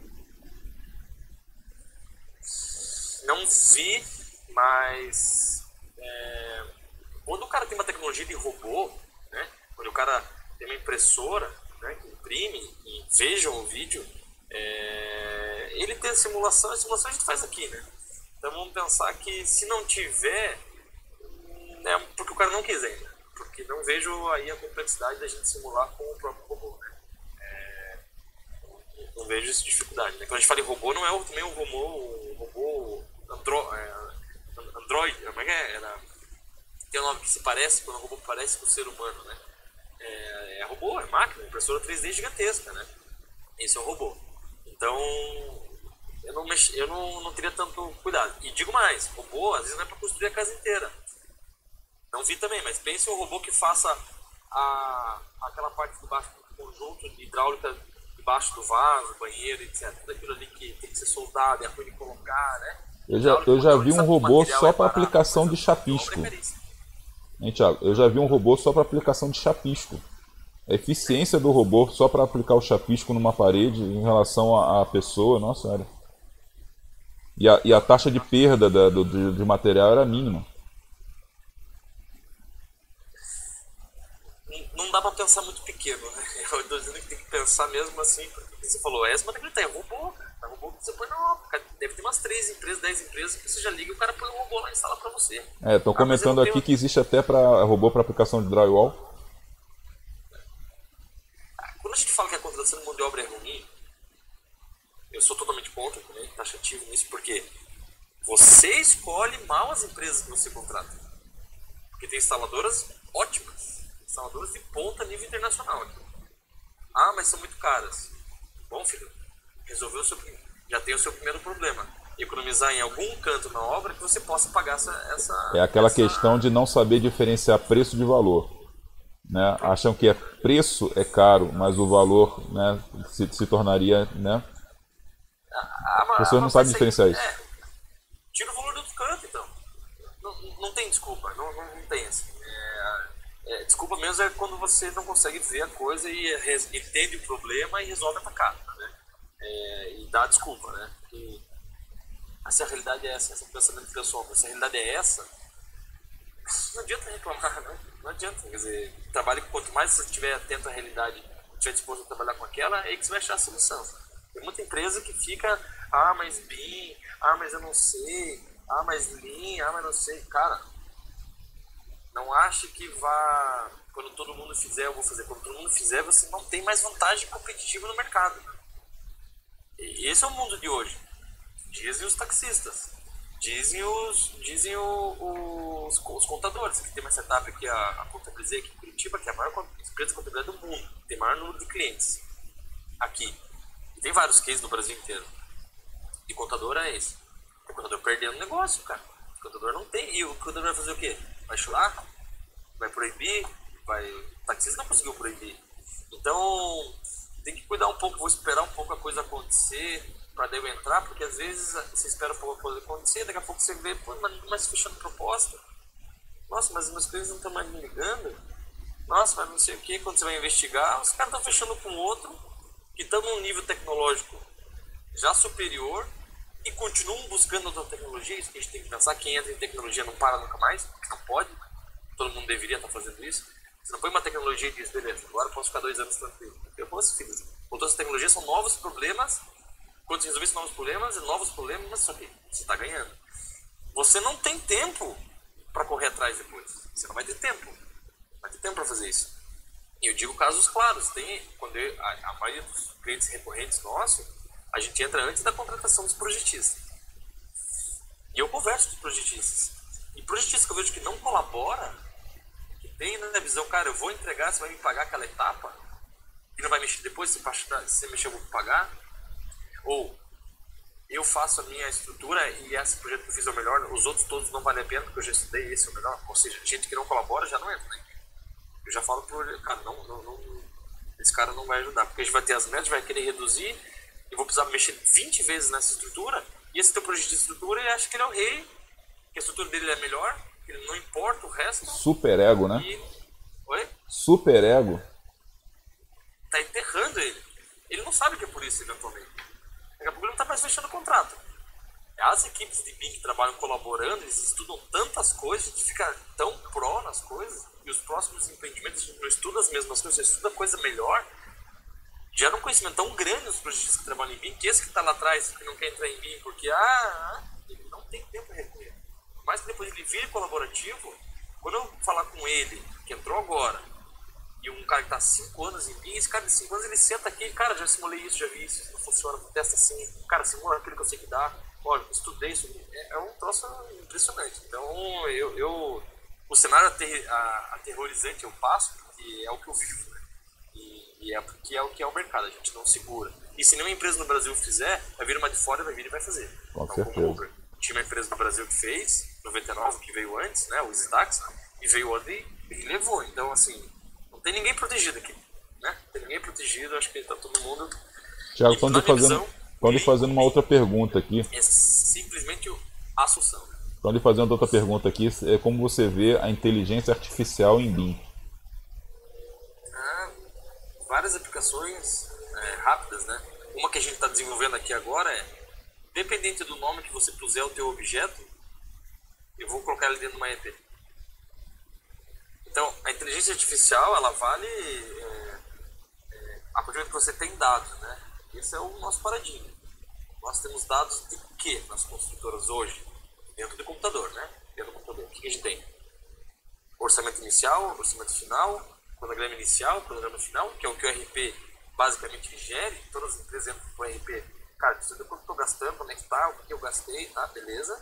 Não vi, mas é, quando o cara tem uma tecnologia de robô, né, quando o cara tem uma impressora, né, que imprime e vejam o vídeo, é, ele tem a simulação, a simulação a gente faz aqui, né? Então vamos pensar que se não tiver, é porque o cara não quis ainda, porque não vejo aí a complexidade da gente simular com o próprio robô, né? É, não vejo essa dificuldade, né? Quando a gente fala em robô, não é também um robô, um robô andro, é, Android, como é que é? Era, tem um nome que se parece, quando o robô parece com o ser humano, né? É, é robô, é máquina, impressora três D gigantesca, né? Esse é um robô. Então, eu não, mex... eu não, não teria tanto cuidado. E digo mais, robô às vezes não é para construir a casa inteira. Não vi também, mas pense em um robô que faça a... aquela parte de baixo do conjunto de hidráulica debaixo do vaso, banheiro, etcétera. Tudo aquilo ali que tem que ser soldado, é ruim de colocar, né? Eu já, eu já vi um robô só para é aplicação de chapisco. Hein, Thiago? Eu já vi um robô só para aplicação de chapisco. A eficiência do robô só para aplicar o chapisco numa parede em relação à, à pessoa, nossa senhora. E a, e a taxa de perda da, do, de, de material era mínima. Não dá para pensar muito pequeno, né? Eu tô dizendo que tem que pensar mesmo assim, porque você falou, essa maternidade é robô, cara. É robô que você põe na obra. Deve ter umas três empresas, dez empresas que você já liga e o cara põe um robô lá e instala para você. É, estão ah, comentando aqui tenho... que existe até para robô para aplicação de drywall. Quando a gente fala que a contratação de mão de obra é ruim, eu sou totalmente contra, também, taxativo nisso, porque você escolhe mal as empresas que você contrata. Porque tem instaladoras ótimas, instaladoras de ponta a nível internacional aqui. Ah, mas são muito caras. Bom, filho, resolveu o seu, já tem o seu primeiro problema. Economizar em algum canto na obra que você possa pagar essa... essa é aquela essa... questão de não saber diferenciar preço de valor. Né? Acham que é preço é caro, mas o valor, né, se, se tornaria, né? As pessoas não sabem diferenciar isso. É, tira o valor do outro canto, então. Não, não tem desculpa, não, não, não tem assim. É, é, desculpa mesmo é quando você não consegue ver a coisa e res, entende o problema e resolve atacar, né? É, e dá desculpa, né? Porque se a realidade é essa, esse pensamento pessoal, se a realidade é essa, não adianta reclamar, né? Não adianta, quer dizer, trabalhe, quanto mais você estiver atento à realidade, estiver disposto a trabalhar com aquela, é aí que você vai achar a solução. Tem muita empresa que fica, ah, mas B I M, ah, mas eu não sei, ah, mas Lean, ah, mas não sei. Cara, não ache que vá, quando todo mundo fizer, eu vou fazer. Quando todo mundo fizer, você não tem mais vantagem competitiva no mercado. E esse é o mundo de hoje. Dizem os taxistas. Dizem os, dizem o, os, os contadores, que tem uma setup aqui, a, a Contabilizei aqui em Curitiba, que é a maior empresa de contabilidade do mundo, tem o maior número de clientes aqui. E tem vários cases no Brasil inteiro. E contador é esse. O contador perdendo o negócio, cara. O contador não tem. E o contador vai fazer o quê? Vai chular? Vai proibir? Vai... O taxista não conseguiu proibir. Então, tem que cuidar um pouco, vou esperar um pouco a coisa acontecer para daí eu entrar, porque às vezes você espera um pouco a coisa acontecer, daqui a pouco você vê, pô, mas não mais fechando proposta. Nossa, mas meus clientes não estão mais me ligando. Nossa, mas não sei o que, quando você vai investigar, os caras estão fechando com outro, que estão num nível tecnológico já superior e continuam buscando outra tecnologia. Isso que a gente tem que pensar, quem entra em tecnologia não para nunca mais, porque não pode, todo mundo deveria estar fazendo isso. Você não põe uma tecnologia e diz, beleza, agora eu posso ficar dois anos tranquilo. Eu posso, filho, outras tecnologias são novos problemas. Quando você resolver esses novos problemas, e novos problemas, só que você está ganhando. Você não tem tempo para correr atrás depois. Você não vai ter tempo. Não vai ter tempo para fazer isso. E eu digo casos claros. Tem, quando eu, a, a maioria dos clientes recorrentes nossos, a gente entra antes da contratação dos projetistas. E eu converso com os projetistas. E projetista que eu vejo que não colabora, que tem na visão, cara, eu vou entregar, você vai me pagar aquela etapa, e não vai mexer depois, se você mexer eu vou pagar. Ou eu faço a minha estrutura e esse projeto que eu fiz é o melhor, os outros todos não valem a pena porque eu já estudei, esse é o melhor. Ou seja, gente que não colabora já não entra, né? Eu já falo pro cara, não, não, não, esse cara não vai ajudar, porque a gente vai ter as metas, vai querer reduzir, eu vou precisar mexer vinte vezes nessa estrutura, e esse teu projeto de estrutura, ele acha que ele é o rei, que a estrutura dele é melhor, que ele não importa o resto. Super ego, né? E... Oi? Super ego. Tá enterrando ele. Ele não sabe que é por isso, eventualmente. Daqui a pouco ele não está mais fechando o contrato. As equipes de B I M que trabalham colaborando, eles estudam tantas coisas, a gente fica tão pró nas coisas, e os próximos empreendimentos a gente não estuda as mesmas coisas, a gente estuda coisa melhor. Gera um conhecimento tão grande nos projetistas que trabalham em B I M, que esse que está lá atrás, que não quer entrar em B I M, porque ah, ele não tem tempo para recorrer. Mas depois ele vira colaborativo, quando eu falar com ele, que entrou agora, e um cara que está há cinco anos em B I M, esse cara de cinco anos ele senta aqui, cara, já simulei isso, já vi isso, isso não funciona, testa assim, cara, simula aquilo que eu sei que dá, olha, estudei isso, é, é um troço impressionante. Então, eu, eu o cenário ater, a, aterrorizante eu passo, porque é o que eu vivo, né? E é porque é o que é o mercado, a gente não segura. E se nenhuma empresa no Brasil fizer, vai vir uma de fora, vai vir e vai fazer. Com então, certeza. como o Uber, tinha uma empresa no Brasil que fez, noventa e nove, que veio antes, né, o EasyTax, e veio outra e, e levou. Então, assim, não tem ninguém protegido aqui. Né? Não tem ninguém protegido, acho que está todo mundo... Tiago, estão lhe fazendo, visão, lhe fazendo uma outra pergunta aqui. É simplesmente a assunção. Estão lhe fazendo outra pergunta aqui, é como você vê a inteligência artificial em B I M? Ah, várias aplicações é, rápidas, né? Uma que a gente está desenvolvendo aqui agora é, dependente do nome que você puser o teu objeto, eu vou colocar ele dentro de uma E P. Então, a inteligência artificial, ela vale é, é, a partir do momento que você tem dados, né? Esse é o nosso paradigma. Nós temos dados de quê nas construtoras hoje? Dentro do computador, né? Dentro do computador. O que a gente tem? Orçamento inicial, orçamento final, cronograma inicial, cronograma final, que é o que o R P basicamente gere. Todas as empresas entram com o R P. Cara, precisa quanto eu estou gastando, como é que está, o que eu gastei, tá? Beleza.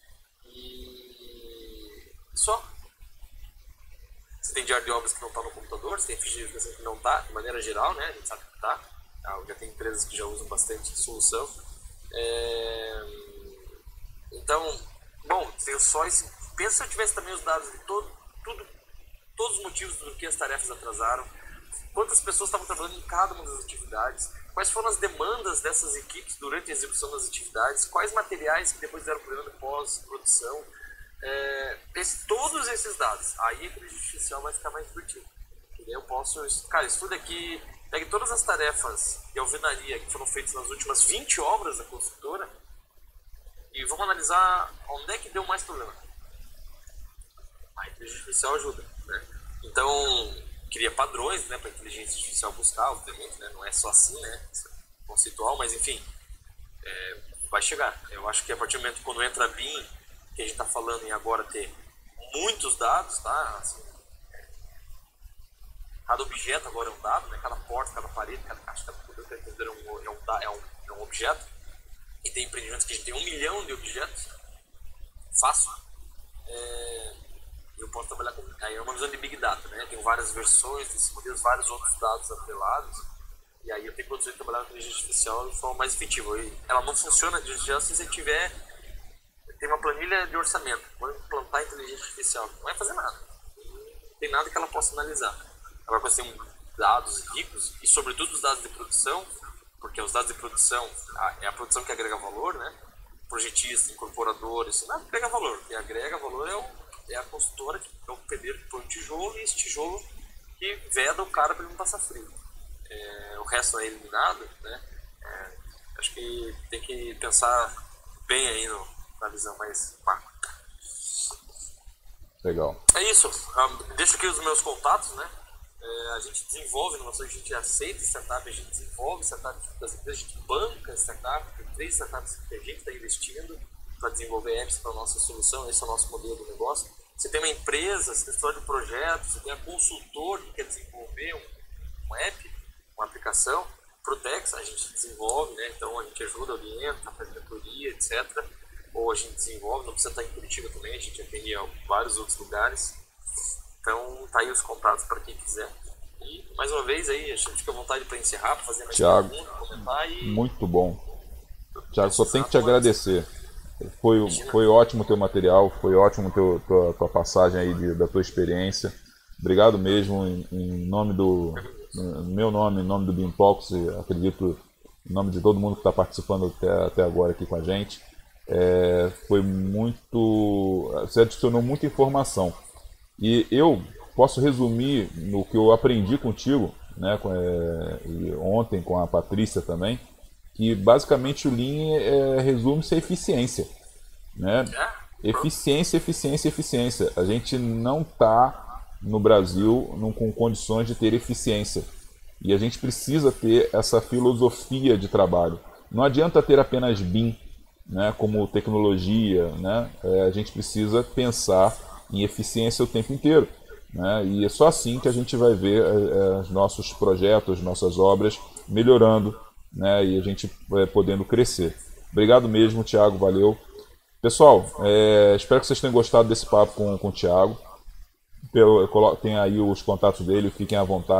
E só. Você tem diário de obras que não está no computador, você tem ficha de verificação que não está, de maneira geral, né? A gente sabe que está. Já tem empresas que já usam bastante solução. É... Então, bom, tem só esse... Pensa se eu tivesse também os dados de todo, tudo, todos os motivos do que as tarefas atrasaram, quantas pessoas estavam trabalhando em cada uma das atividades, quais foram as demandas dessas equipes durante a execução das atividades, quais materiais que depois deram problema de pós-produção. É... Pense todos esses dados. Aí a inteligência artificial vai ficar mais divertida. Eu posso... Cara, estuda aqui... Pegue todas as tarefas de alvenaria que foram feitas nas últimas vinte obras da construtora e vamos analisar onde é que deu mais problema. A inteligência artificial ajuda, né? Então, cria padrões, né, para a inteligência artificial buscar, obviamente, né? Não é só assim, né? Isso é conceitual, mas enfim, é, vai chegar. Eu acho que a partir do momento quando entra a B I M, que a gente está falando em agora ter muitos dados, tá? Assim, cada objeto agora é um dado, né? Cada porta, cada parede, cada caixa, cada produto é um, é, um, é, um, é um objeto. E tem empreendimentos que a gente tem um milhão de objetos. Fácil. É, eu posso trabalhar com... Aí é uma visão de Big Data, né? Tem várias versões desses modelos, vários outros dados atrelados. E aí eu tenho condições de trabalhar com inteligência artificial de forma mais efetiva. E ela não funciona de já se você tiver... Tem uma planilha de orçamento. Vou implantar inteligência artificial. Não vai fazer nada. Não tem nada que ela possa analisar. Agora você tem dados ricos e sobretudo os dados de produção, porque os dados de produção é a produção que agrega valor, né? Projetista, incorporador, isso não agrega valor. O que agrega valor é, o, é a construtora, que é o pedreiro que põe um tijolo e esse tijolo que veda o cara para ele não passar frio. É, o resto é eliminado, né? É, acho que tem que pensar bem aí no, na visão mais macro. Legal. É isso. Um, deixo aqui os meus contatos, né? É, a gente desenvolve inovação, a gente aceita startup, a gente desenvolve startup das empresas, a gente banca startup, tem três startups que a gente está investindo para desenvolver apps para a nossa solução, esse é o nosso modelo de negócio. Você tem uma empresa, você tem história de projeto, você tem um consultor que quer desenvolver um, um app, uma aplicação, Protex a gente desenvolve, né? Então a gente ajuda, orienta, faz mentoria, etcétera. Ou a gente desenvolve, não precisa estar em Curitiba também, a gente atende a vários outros lugares. Então, tá aí os contatos para quem quiser. E, mais uma vez, aí, a gente fica à vontade para encerrar, para fazer mais Thiago, perguntas, comentar e... Muito bom. Thiago, só tenho que te agradecer. Foi, foi ótimo o teu material, foi ótimo teu, tua, tua passagem aí de, da tua experiência. Obrigado mesmo, em, em nome do... No meu nome, em nome do BIM Talks, e acredito em nome de todo mundo que está participando até, até agora aqui com a gente. É, foi muito... Você adicionou muita informação. E eu posso resumir no que eu aprendi contigo, né, com, é, e ontem com a Patrícia também, que basicamente o Lean é, resume-se a eficiência. Né? Eficiência, eficiência, eficiência. A gente não está no Brasil não, com condições de ter eficiência. E a gente precisa ter essa filosofia de trabalho. Não adianta ter apenas B I M, né, como tecnologia, né? É, a gente precisa pensar em eficiência o tempo inteiro, né? E é só assim que a gente vai ver é, os nossos projetos, nossas obras melhorando, né? E a gente é, podendo crescer. Obrigado mesmo, Thiago, valeu. Pessoal, é, espero que vocês tenham gostado desse papo com, com o Thiago. Tem aí os contatos dele, fiquem à vontade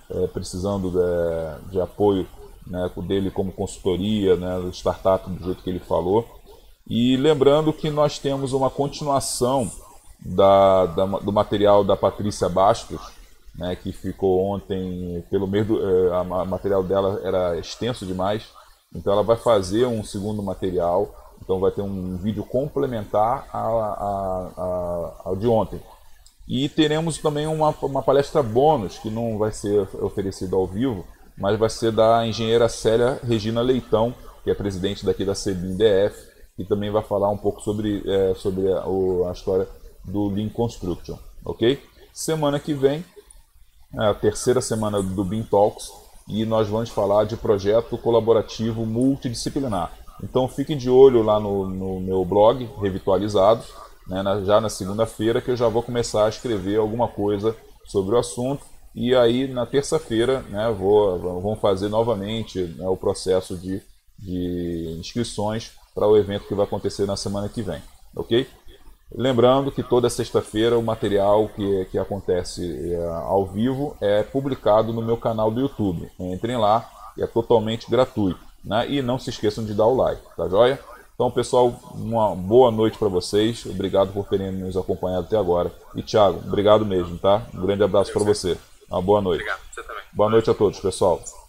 é, precisando de, de apoio, né, dele como consultoria, né, startup do jeito que ele falou. E lembrando que nós temos uma continuação da, da, do material da Patrícia Bastos, né, que ficou ontem, pelo meio do, é, a, a material dela era extenso demais, então ela vai fazer um segundo material, então vai ter um vídeo complementar a, a, a, ao de ontem. E teremos também uma, uma palestra bônus, que não vai ser oferecida ao vivo, mas vai ser da engenheira Célia Regina Leitão, que é presidente daqui da Sebim D F, que também vai falar um pouco sobre, é, sobre a, a história do Lean Construction, ok? Semana que vem, é a terceira semana do Bean Talks, e nós vamos falar de projeto colaborativo multidisciplinar. Então fiquem de olho lá no, no meu blog, Revitualizados, né, na, já na segunda-feira, que eu já vou começar a escrever alguma coisa sobre o assunto. E aí na terça-feira, né, vou, vamos fazer novamente, né, o processo de, de inscrições para o evento que vai acontecer na semana que vem, ok? Lembrando que toda sexta-feira o material que, que acontece é, ao vivo é publicado no meu canal do YouTube. Entrem lá, é totalmente gratuito, né? E não se esqueçam de dar o like, tá joia? Então, pessoal, uma boa noite para vocês. Obrigado por terem nos acompanhado até agora. E, Thiago, obrigado mesmo, tá? Um grande abraço para você. Uma boa noite. Obrigado, você também. Boa noite a todos, pessoal.